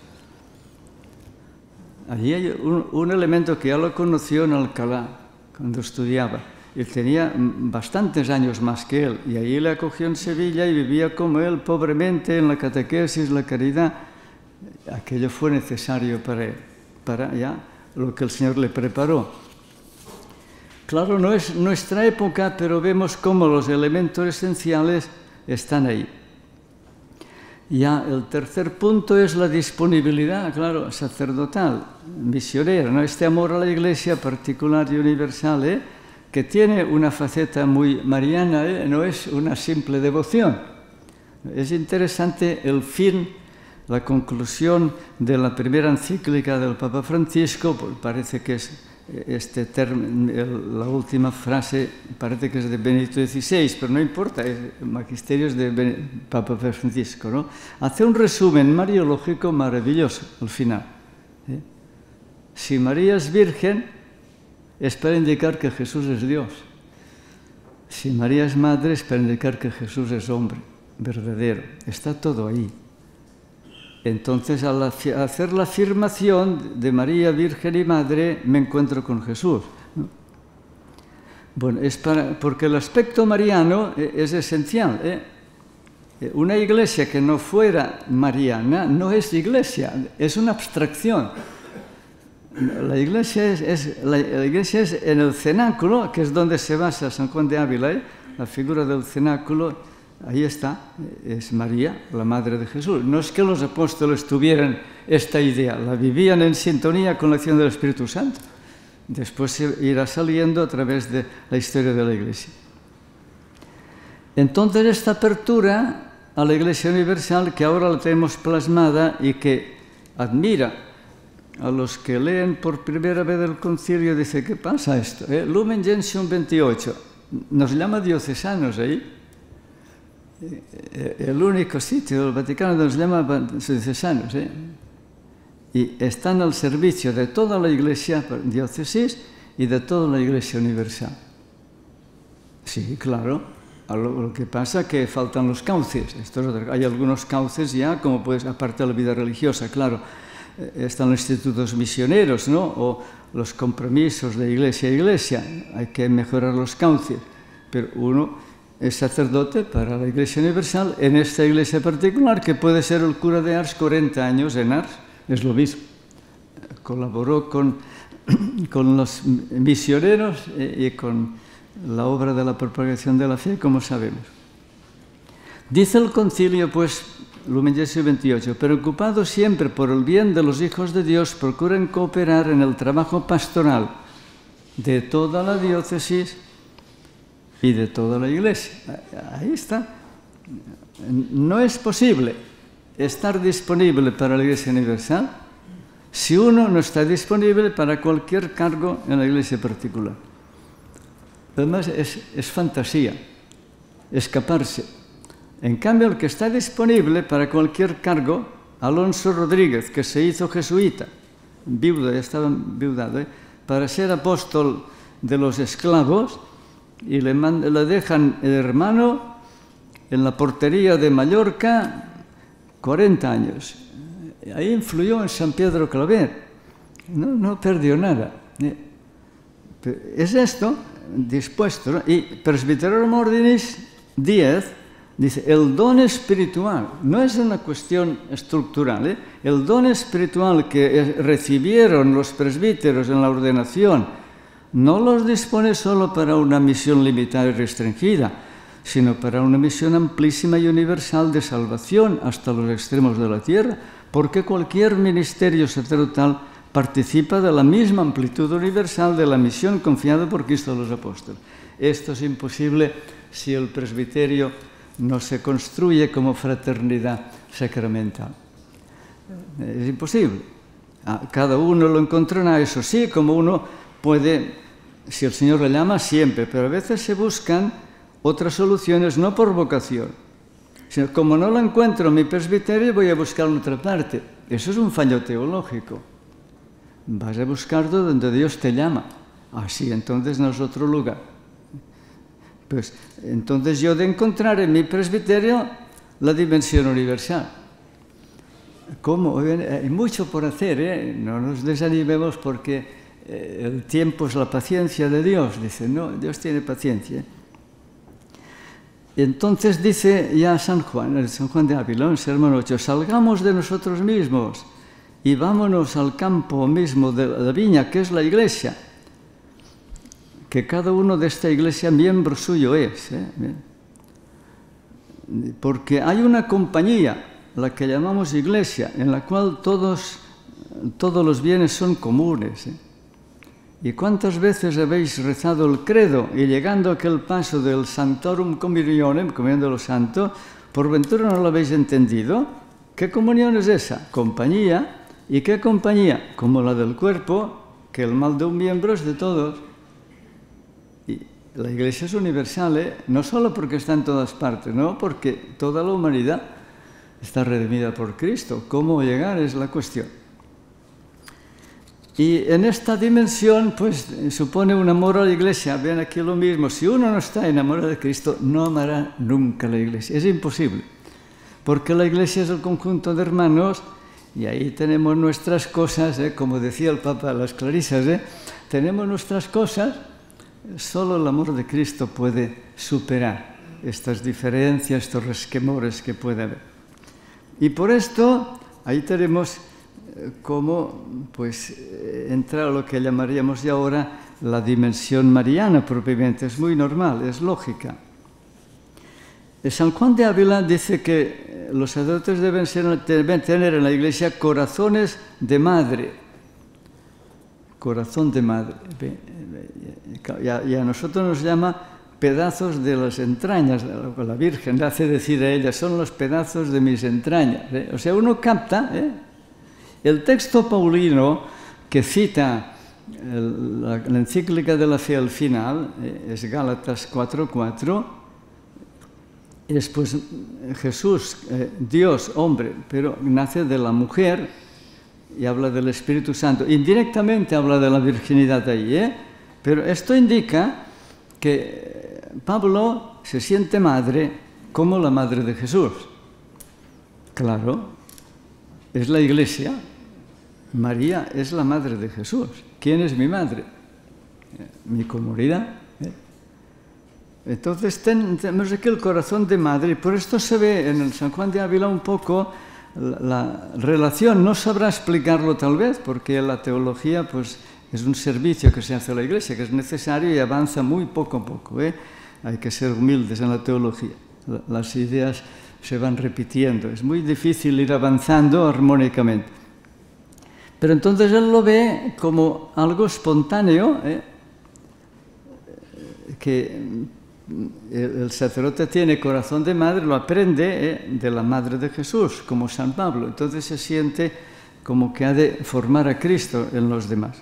Allí hay un, un elemento que ya lo conoció en Alcalá, cuando estudiaba. Él tenía bastantes años más que él, y allí le acogió en Sevilla y vivía como él, pobremente, en la catequesis, la caridad. Aquello fue necesario para él, para ya lo que el Señor le preparó. Claro, no es nuestra época, pero vemos cómo los elementos esenciales están ahí. Ya el tercer punto es la disponibilidad, claro, sacerdotal, misionera, ¿no? Este amor a la Iglesia particular y universal, ¿eh? que tiene una faceta muy mariana, ¿eh? no es una simple devoción. Es interesante el fin, la conclusión de la primera encíclica del Papa Francisco. Pues parece que es este término, la última frase parece que es de Benedicto dieciséis, pero no importa, el magisterio es de Papa Francisco, ¿no? Hace un resumen mariológico maravilloso al final, ¿eh? Si María es virgen, es para indicar que Jesús es Dios. Si María es madre, es para indicar que Jesús es hombre verdadero. Está todo ahí. Entonces, al hacer la afirmación de María, Virgen y Madre, me encuentro con Jesús, ¿no? Bueno, es para, porque el aspecto mariano es esencial, ¿eh? Una iglesia que no fuera mariana no es iglesia, es una abstracción. La iglesia es, es, la, la iglesia es en el cenáculo, que es donde se basa San Juan de Ávila, ¿eh? La figura del cenáculo, ahí está, es María, la Madre de Jesús. No es que los apóstoles tuvieran esta idea, la vivían en sintonía con la acción del Espíritu Santo. Después se irá saliendo a través de la historia de la Iglesia. Entonces, esta apertura a la Iglesia Universal, que ahora la tenemos plasmada y que admira a los que leen por primera vez el concilio, dice, ¿qué pasa esto? ¿Eh? Lumen Gentium veintiocho, nos llama diocesanos ahí. El único sitio del Vaticano nos llama diocesanos, ¿eh? Y están al servicio de toda la Iglesia diócesis y de toda la Iglesia Universal. Sí, claro. Lo que pasa es que faltan los cauces. Esto es otra. Hay algunos cauces ya, como pues, aparte de la vida religiosa, claro. Están los institutos misioneros, ¿no? O los compromisos de iglesia a iglesia. Hay que mejorar los cauces. Pero uno es sacerdote para la Iglesia Universal en esta iglesia particular, que puede ser el cura de Ars, cuarenta años en Ars. Es lo mismo. Colaboró con, con los misioneros y con la obra de la propagación de la fe, como sabemos. Dice el concilio, pues, Lumen Gentium veintiocho, preocupados siempre por el bien de los hijos de Dios, procuren cooperar en el trabajo pastoral de toda la diócesis y de toda la Iglesia. Ahí está. No es posible estar disponible para la Iglesia Universal si uno no está disponible para cualquier cargo en la Iglesia particular. Además, es, es fantasía, escaparse. En cambio, el que está disponible para cualquier cargo, Alonso Rodríguez, que se hizo jesuita, viuda, ya estaba viudado, ¿eh? Para ser apóstol de los esclavos, y le, manda, le dejan el hermano en la portería de Mallorca cuarenta años. Ahí influyó en San Pedro Claver. No, no perdió nada. Es esto, dispuesto, ¿no? Y Presbyterorum Ordinis diez dice, el don espiritual, no es una cuestión estructural, ¿eh? El don espiritual que recibieron los presbíteros en la ordenación no los dispone solo para una misión limitada y restringida, sino para una misión amplísima y universal de salvación hasta los extremos de la tierra, porque cualquier ministerio sacerdotal participa de la misma amplitud universal de la misión confiada por Cristo a los apóstoles. Esto es imposible si el presbiterio no se construye como fraternidad sacramental. Es imposible. Cada uno lo encontrará, eso sí, como uno puede, si el Señor le llama, siempre, pero a veces se buscan otras soluciones, no por vocación, sino como no lo encuentro en mi presbiterio, voy a buscar en otra parte. Eso es un fallo teológico. Vas a buscar donde Dios te llama. Así, entonces no es otro lugar. Pues entonces yo de encontrar en mi presbiterio la dimensión universal. ¿Cómo? Hay mucho por hacer, ¿eh? No nos desanimemos porque eh, el tiempo es la paciencia de Dios. Dice, no, Dios tiene paciencia. Entonces dice ya San Juan, el San Juan de Ávila, en Sermón ocho, salgamos de nosotros mismos y vámonos al campo mismo de la viña, que es la iglesia, que cada uno de esta iglesia miembro suyo es, ¿eh? Porque hay una compañía, la que llamamos iglesia, en la cual todos, todos los bienes son comunes, ¿eh? ¿Y cuántas veces habéis rezado el credo y llegando a aquel paso del Sanctorum Communionem, comiendo lo santo, por ventura no lo habéis entendido? ¿Qué comunión es esa? Compañía. ¿Y qué compañía? Como la del cuerpo, que el mal de un miembro es de todos. Y la Iglesia es universal, ¿eh? No solo porque está en todas partes, no, porque toda la humanidad está redimida por Cristo. ¿Cómo llegar? Es la cuestión. Y en esta dimensión, pues, supone un amor a la Iglesia. Ven aquí lo mismo. Si uno no está enamorado de Cristo, no amará nunca la Iglesia. Es imposible. porque la Iglesia es el conjunto de hermanos y ahí tenemos nuestras cosas, ¿eh? Como decía el Papa a las Clarisas, ¿eh? Tenemos nuestras cosas, solo el amor de Cristo puede superar estas diferencias, estos resquemores que puede haber. Y por esto, ahí tenemos eh, cómo pues, eh, entra a lo que llamaríamos ya ahora la dimensión mariana propiamente. Es muy normal, es lógica. San Juan de Ávila dice que los sacerdotes deben, ser, deben tener en la Iglesia corazones de madre. Corazón de madre. Y a, y a nosotros nos llama pedazos de las entrañas. La Virgen le hace decir a ella, son los pedazos de mis entrañas. ¿eh? O sea, uno capta ¿eh? el texto paulino que cita el, la, la encíclica de la fe al final, eh, es Gálatas cuatro cuatro. Es pues Jesús, eh, Dios, hombre, pero nace de la mujer y habla del Espíritu Santo. Indirectamente habla de la virginidad ahí, ¿eh? Pero esto indica que Pablo se siente madre como la madre de Jesús. Claro, es la Iglesia. María es la madre de Jesús. ¿Quién es mi madre? Mi comunidad. ¿eh? Entonces tenemos aquí el corazón de madre, y por esto se ve en el San Juan de Ávila un poco la, la relación. No sabrá explicarlo tal vez, porque la teología pues, es un servicio que se hace a la Iglesia, que es necesario y avanza muy poco a poco. ¿eh? Hay que ser humildes en la teología. Las ideas se van repitiendo. Es muy difícil ir avanzando armónicamente. Pero entonces él lo ve como algo espontáneo, ¿eh? que el sacerdote tiene corazón de madre, lo aprende ¿eh? de la madre de Jesús, como San Pablo. Entonces se siente como que ha de formar a Cristo en los demás.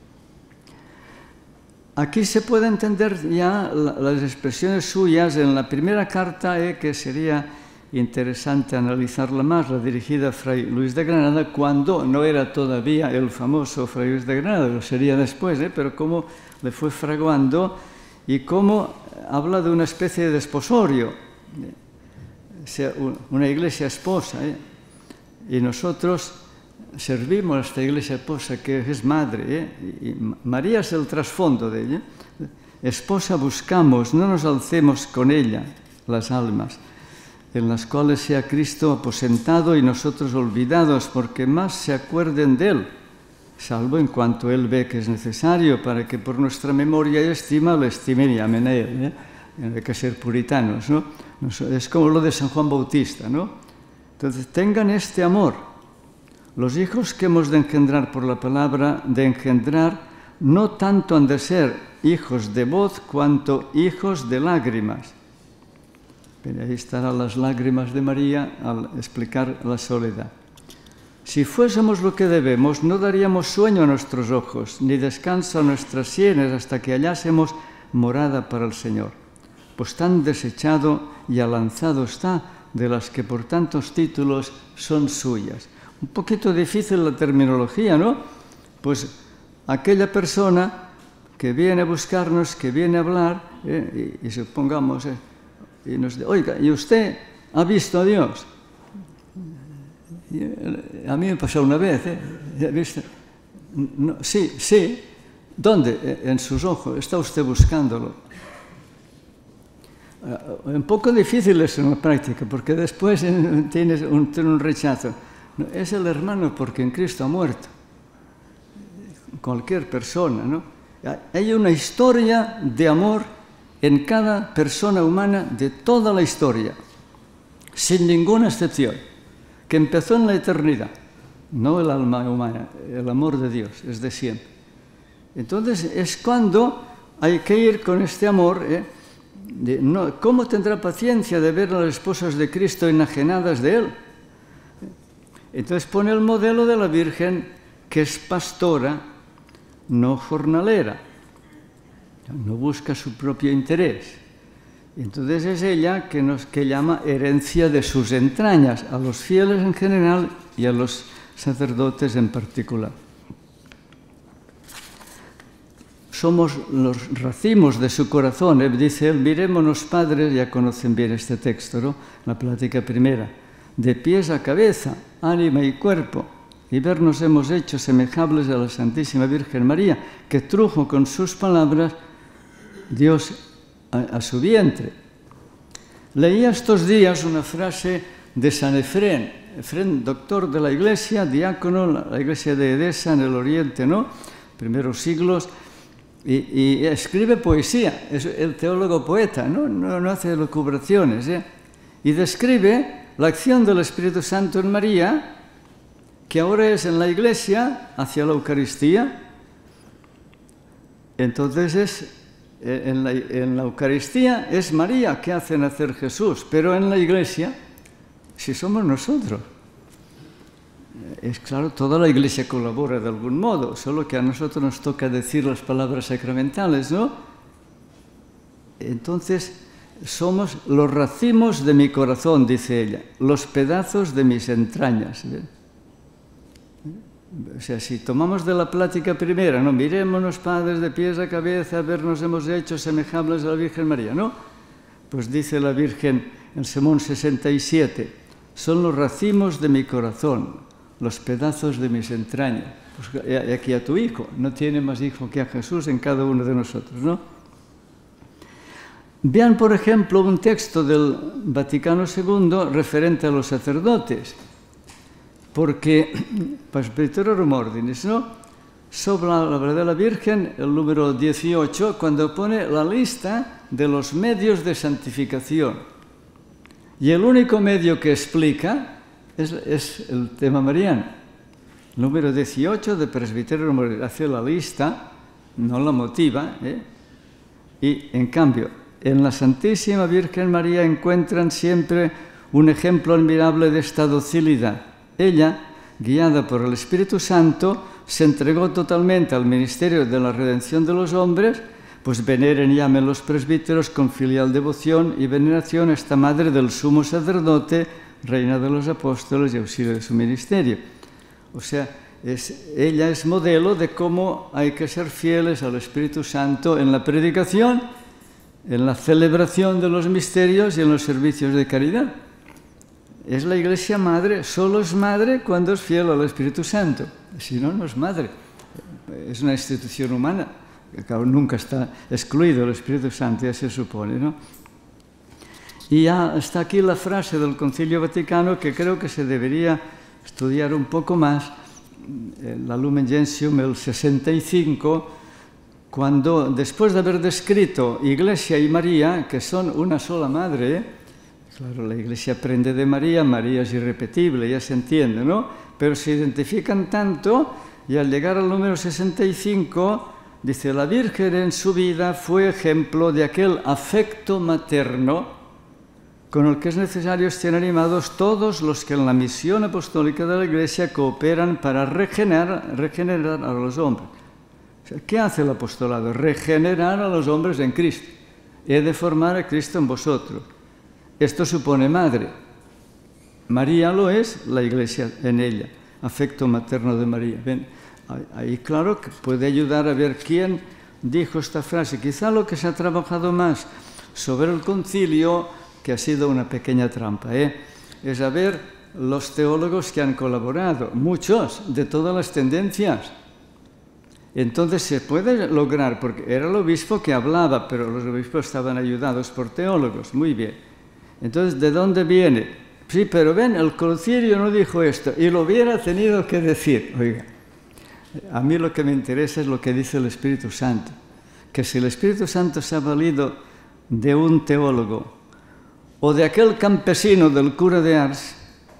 Aquí se puede entender ya las expresiones suyas en la primera carta, ¿eh? que sería interesante analizarla más, la dirigida a Fray Luis de Granada, cuando no era todavía el famoso Fray Luis de Granada, lo sería después, ¿eh? pero cómo le fue fraguando y cómo habla de una especie de desposorio, o sea, una iglesia esposa, ¿eh? y nosotros servimos a esta iglesia esposa que es madre, ¿eh? y María es el trasfondo de ella. Esposa buscamos, no nos alcemos con ella las almas, en las cuales sea Cristo aposentado y nosotros olvidados, porque más se acuerden de Él, salvo en cuanto Él ve que es necesario para que por nuestra memoria y estima lo estimen y amen a Él. ¿eh? Hay que ser puritanos, ¿no? Es como lo de San Juan Bautista, ¿no? Entonces, tengan este amor. Los hijos que hemos de engendrar por la palabra de engendrar no tanto han de ser hijos de voz cuanto hijos de lágrimas. Pero ahí estarán las lágrimas de María al explicar la soledad. Si fuésemos lo que debemos, no daríamos sueño a nuestros ojos, ni descanso a nuestras sienes hasta que hallásemos morada para el Señor. Pues tan desechado y alanzado está de las que por tantos títulos son suyas. Un poquito difícil la terminología, ¿no? Pues aquella persona que viene a buscarnos, que viene a hablar, ¿eh? y, y supongamos, ¿eh? y nos dice, oiga, ¿y usted ha visto a Dios? Y a mí me pasó una vez, ¿eh? ¿Viste? No, sí, sí. ¿Dónde? En sus ojos. Está usted buscándolo. Un poco difícil es en la práctica, porque después tienes un, un rechazo. Es el hermano porque en Cristo ha muerto. Cualquier persona, ¿no? Hay una historia de amor en cada persona humana de toda la historia, sin ninguna excepción, que empezó en la eternidad, no el alma humana, el amor de Dios, es de siempre. Entonces es cuando hay que ir con este amor, ¿eh? de, no, ¿cómo tendrá paciencia de ver a las esposas de Cristo enajenadas de Él? Entonces pone el modelo de la Virgen, que es pastora, no jornalera, no busca su propio interés. Entonces es ella que nos que llama herencia de sus entrañas, a los fieles en general y a los sacerdotes en particular. Somos los racimos de su corazón, ¿eh? Dice él, mirémonos padres, ya conocen bien este texto, ¿no? La plática primera, de pies a cabeza, ánima y cuerpo, y vernos hemos hecho semejables a la Santísima Virgen María, que trujo con sus palabras Dios a, a su vientre. Leía estos días una frase de San Efrén, Efrén, doctor de la Iglesia, diácono, la Iglesia de Edesa en el Oriente, ¿no? Primeros siglos, y, y escribe poesía, es el teólogo poeta, ¿no? No, no hace lucubraciones, ¿eh? Y describe la acción del Espíritu Santo en María, que ahora es en la Iglesia hacia la Eucaristía. Entonces es, en la, en la Eucaristía es María que hace nacer Jesús, pero en la Iglesia, si somos nosotros. Es claro, toda la Iglesia colabora de algún modo, solo que a nosotros nos toca decir las palabras sacramentales, ¿no? Entonces, somos los racimos de mi corazón, dice ella, los pedazos de mis entrañas. ¿Ven? O sea, si tomamos de la plática primera, no, mirémonos, padres, de pies a cabeza, a ver, nos hemos hecho semejables a la Virgen María, ¿no? Pues dice la Virgen en Sermón sesenta y siete, son los racimos de mi corazón, los pedazos de mis entrañas. Pues aquí a tu hijo, no tiene más hijo que a Jesús en cada uno de nosotros, ¿no? Vean, por ejemplo, un texto del Vaticano segundo referente a los sacerdotes, porque, Presbyterorum Ordinis, ¿no? Sobre la obra de la Virgen, el número dieciocho, cuando pone la lista de los medios de santificación. Y el único medio que explica es, es el tema mariano. Número dieciocho de Presbyterorum Ordinis hace la lista, no la motiva, ¿eh? Y, en cambio, en la Santísima Virgen María encuentran siempre un ejemplo admirable de esta docilidad. Ella, guiada por el Espíritu Santo, se entregó totalmente al ministerio de la redención de los hombres, pues veneren y amen los presbíteros con filial devoción y veneración a esta madre del sumo sacerdote, reina de los apóstoles y auxilio de su ministerio. O sea, es, ella es modelo de cómo hay que ser fieles al Espíritu Santo en la predicación, en la celebración de los misterios y en los servicios de caridad. Es la Iglesia madre, solo es madre cuando es fiel al Espíritu Santo. Si no, no es madre. Es una institución humana. Claro, nunca está excluido el Espíritu Santo, ya se supone, ¿no? Y ya está aquí la frase del Concilio Vaticano que creo que se debería estudiar un poco más, la Lumen Gentium, el sesenta y cinco, cuando, después de haber descrito Iglesia y María, que son una sola madre, ¿eh? Claro, la Iglesia aprende de María, María es irrepetible, ya se entiende, ¿no? Pero se identifican tanto y al llegar al número sesenta y cinco, dice, la Virgen en su vida fue ejemplo de aquel afecto materno con el que es necesario estén animados todos los que en la misión apostólica de la Iglesia cooperan para regenerar, regenerar a los hombres. O sea, ¿qué hace el apostolado? Regenerar a los hombres en Cristo. He de formar a Cristo en vosotros. Esto supone madre. María lo es, la Iglesia en ella. Afecto materno de María. Ven, ahí claro que puede ayudar a ver quién dijo esta frase. Quizá lo que se ha trabajado más sobre el concilio, que ha sido una pequeña trampa, ¿eh? es a ver los teólogos que han colaborado, muchos, de todas las tendencias. Entonces se puede lograr, porque era el obispo que hablaba, pero los obispos estaban ayudados por teólogos, muy bien. Entonces, ¿de dónde viene? Sí, pero ven, el concilio no dijo esto, y lo hubiera tenido que decir. Oiga, a mí lo que me interesa es lo que dice el Espíritu Santo, que si el Espíritu Santo se ha valido de un teólogo o de aquel campesino del cura de Ars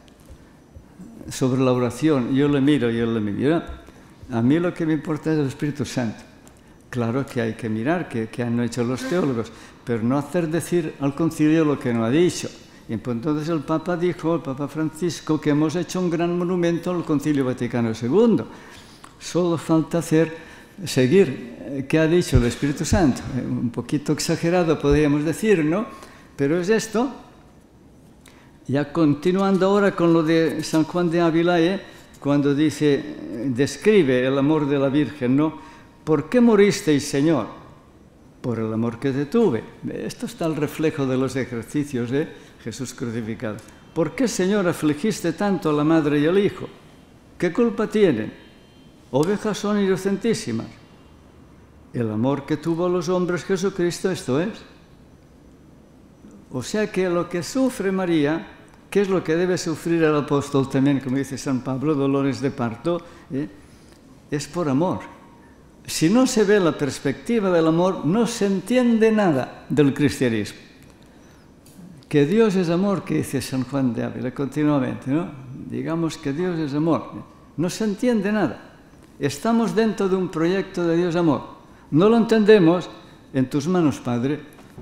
sobre la oración, yo le miro, yo le miro, a mí lo que me importa es el Espíritu Santo. Claro que hay que mirar qué que han hecho los teólogos, pero no hacer decir al concilio lo que no ha dicho. Y entonces el Papa dijo, el Papa Francisco, que hemos hecho un gran monumento al Concilio Vaticano segundo. Solo falta hacer, seguir qué ha dicho el Espíritu Santo. Un poquito exagerado podríamos decir, ¿no? Pero es esto. Ya continuando ahora con lo de San Juan de Ávila, ¿eh? Cuando dice, describe el amor de la Virgen, ¿no? ¿Por qué moristeis, Señor? Por el amor que te tuve. Esto está el reflejo de los ejercicios, ¿eh? Jesús crucificado. ¿por qué, Señor, afligiste tanto a la madre y al hijo? ¿Qué culpa tienen? Ovejas son inocentísimas. El amor que tuvo a los hombres Jesucristo, esto es. O sea que lo que sufre María, ¿qué es lo que debe sufrir el apóstol también, como dice San Pablo, dolores de parto? ¿eh? Es por amor. Si no se ve la perspectiva del amor, no se entiende nada del cristianismo. Que Dios es amor, que dice San Juan de Ávila continuamente, ¿no? Digamos que Dios es amor. No se entiende nada. Estamos dentro de un proyecto de Dios amor. No lo entendemos. En tus manos, Padre,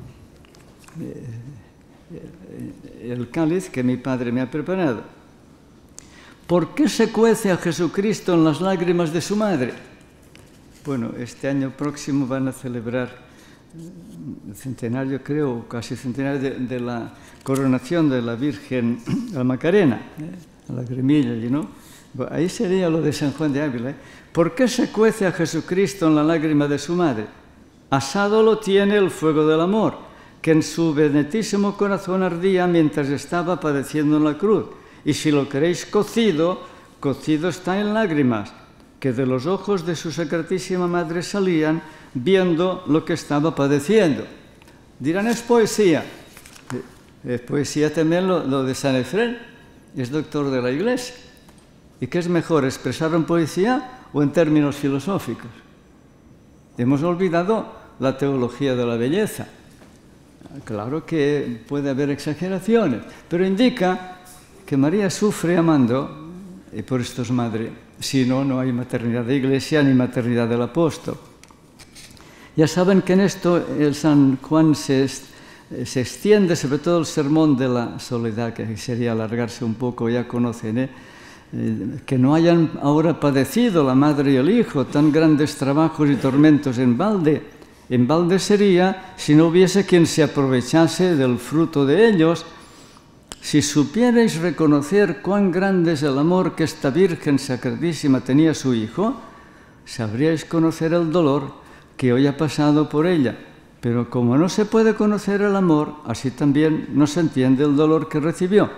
el cáliz que mi Padre me ha preparado. ¿Por qué se cuece a Jesucristo en las lágrimas de su madre? Bueno, este año próximo van a celebrar el centenario, creo, casi centenario de, de la coronación de la Virgen a la Macarena, ¿eh? a la Grimilla, ¿no? Ahí sería lo de San Juan de Ávila. ¿eh? ¿Por qué se cuece a Jesucristo en la lágrima de su madre? Asado lo tiene el fuego del amor, que en su benetísimo corazón ardía mientras estaba padeciendo en la cruz. Y si lo queréis cocido, cocido está en lágrimas, que de los ojos de su sacratísima madre salían viendo lo que estaba padeciendo. Dirán, es poesía. Es poesía también lo, lo de San Efrén, es doctor de la Iglesia. ¿Y qué es mejor, expresarlo en poesía o en términos filosóficos? Hemos olvidado la teología de la belleza. Claro que puede haber exageraciones, pero indica que María sufre amando, y por esto es madre. Si no, no hay maternidad de Iglesia ni maternidad del apóstol. Ya saben que en esto el San Juan se, se extiende, sobre todo el sermón de la soledad, que sería alargarse un poco, ya conocen, ¿eh? Eh, que no hayan ahora padecido la madre y el hijo tan grandes trabajos y tormentos en balde. En balde sería si no hubiese quien se aprovechase del fruto de ellos. Si supierais reconocer cuán grande es el amor que esta Virgen Sacratísima tenía a su Hijo, sabríais conocer el dolor que hoy ha pasado por ella. Pero como no se puede conocer el amor, así también no se entiende el dolor que recibió.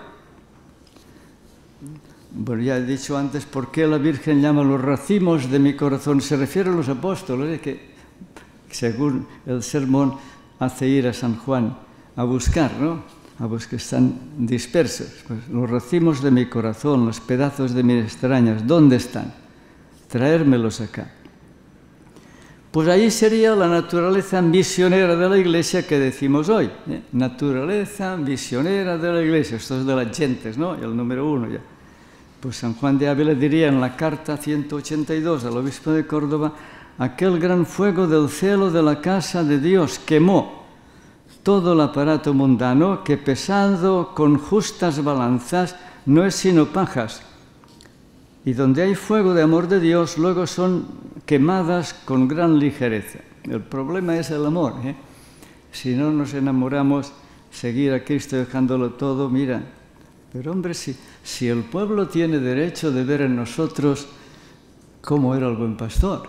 Bueno, ya he dicho antes por qué la Virgen llama los racimos de mi corazón. Se refiere a los apóstoles, que según el sermón hace ir a San Juan a buscar, ¿no? A los que están dispersos. Pues los racimos de mi corazón, los pedazos de mis extrañas, ¿dónde están? Traérmelos acá. Pues ahí sería la naturaleza misionera de la Iglesia que decimos hoy. ¿eh? Naturaleza misionera de la Iglesia. Esto es de las gentes, ¿no? Y el número uno ya. Pues San Juan de Ávila diría en la carta ciento ochenta y dos al obispo de Córdoba, aquel gran fuego del cielo de la casa de Dios quemó todo el aparato mundano que pesado con justas balanzas no es sino pajas. Y donde hay fuego de amor de Dios, luego son quemadas con gran ligereza. El problema es el amor. ¿eh? Si no nos enamoramos, seguir a Cristo dejándolo todo, mira. Pero hombre, si, si el pueblo tiene derecho de ver en nosotros cómo era el buen pastor.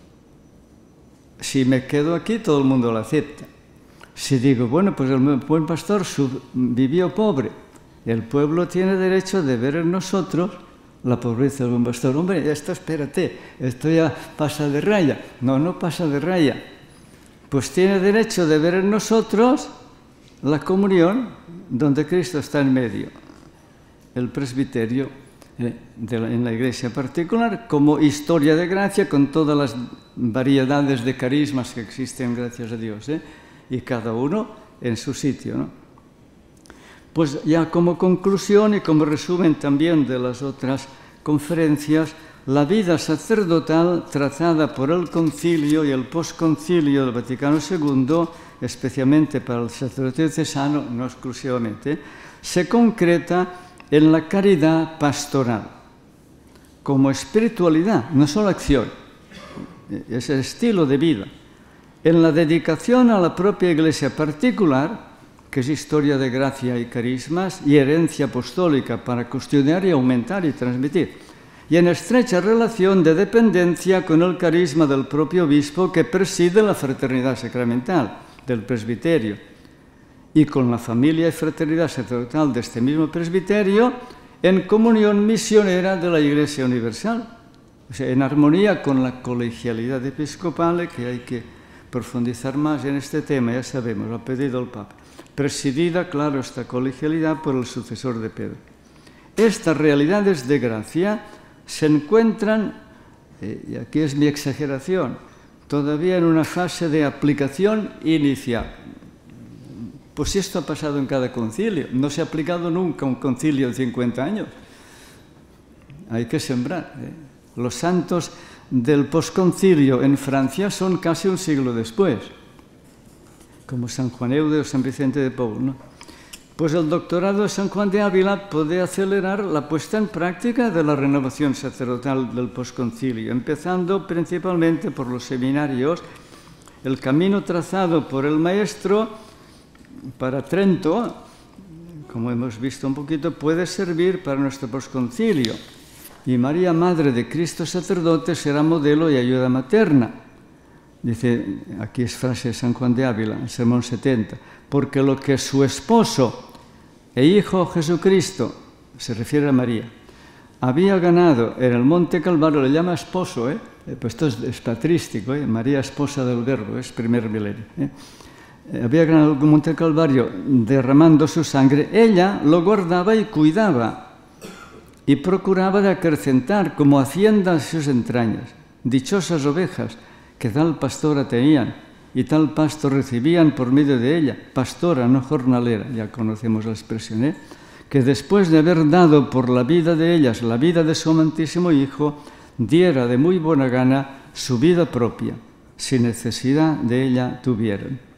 Si me quedo aquí, todo el mundo lo acepta. Si digo, bueno, pues el buen pastor vivió pobre, el pueblo tiene derecho de ver en nosotros la pobreza del buen pastor. Hombre, esto espérate, esto ya pasa de raya. No, no pasa de raya. Pues tiene derecho de ver en nosotros la comunión donde Cristo está en medio. El presbiterio eh, de la, en la iglesia particular, como historia de gracia, con todas las variedades de carismas que existen, gracias a Dios, ¿eh? y cada uno en su sitio, ¿no? Pues ya como conclusión y como resumen también de las otras conferencias, la vida sacerdotal trazada por el concilio y el posconcilio del Vaticano segundo, especialmente para el sacerdote diocesano, no exclusivamente, se concreta en la caridad pastoral, como espiritualidad, no solo acción, es el estilo de vida. En la dedicación a la propia Iglesia particular, que es historia de gracia y carismas y herencia apostólica para custodiar y aumentar y transmitir, y en estrecha relación de dependencia con el carisma del propio obispo que preside la fraternidad sacramental del presbiterio, y con la familia y fraternidad sacerdotal de este mismo presbiterio en comunión misionera de la Iglesia Universal. O sea, en armonía con la colegialidad episcopal, que hay que profundizar más en este tema, ya sabemos, lo ha pedido el Papa. Presidida, claro, esta colegialidad por el sucesor de Pedro. Estas realidades de gracia se encuentran, eh, y aquí es mi exageración, todavía en una fase de aplicación inicial. Pues esto ha pasado en cada concilio, no se ha aplicado nunca un concilio en cincuenta años. Hay que sembrar. ¿eh? Los santos del posconcilio en Francia son casi un siglo después, como San Juan Eude o San Vicente de Paul, ¿no? Pues el doctorado de San Juan de Ávila puede acelerar la puesta en práctica de la renovación sacerdotal del posconcilio, empezando principalmente por los seminarios. El camino trazado por el maestro para Trento, como hemos visto un poquito, puede servir para nuestro posconcilio. Y María, Madre de Cristo Sacerdote, será modelo y ayuda materna. Dice, aquí es frase de San Juan de Ávila, en Sermón setenta, porque lo que su esposo e hijo Jesucristo, se refiere a María, había ganado en el Monte Calvario, le llama esposo, ¿eh? Pues esto es, es patrístico, ¿eh? María, esposa del Verbo, es primer milenio. ¿eh? Había ganado el Monte Calvario derramando su sangre, ella lo guardaba y cuidaba y procuraba de acrecentar como hacienda sus entrañas. Dichosas ovejas que tal pastora tenían y tal pasto recibían por medio de ella, pastora, no jornalera, ya conocemos la expresión, ¿eh? que después de haber dado por la vida de ellas la vida de su amantísimo Hijo, diera de muy buena gana su vida propia, sin necesidad de ella tuvieran.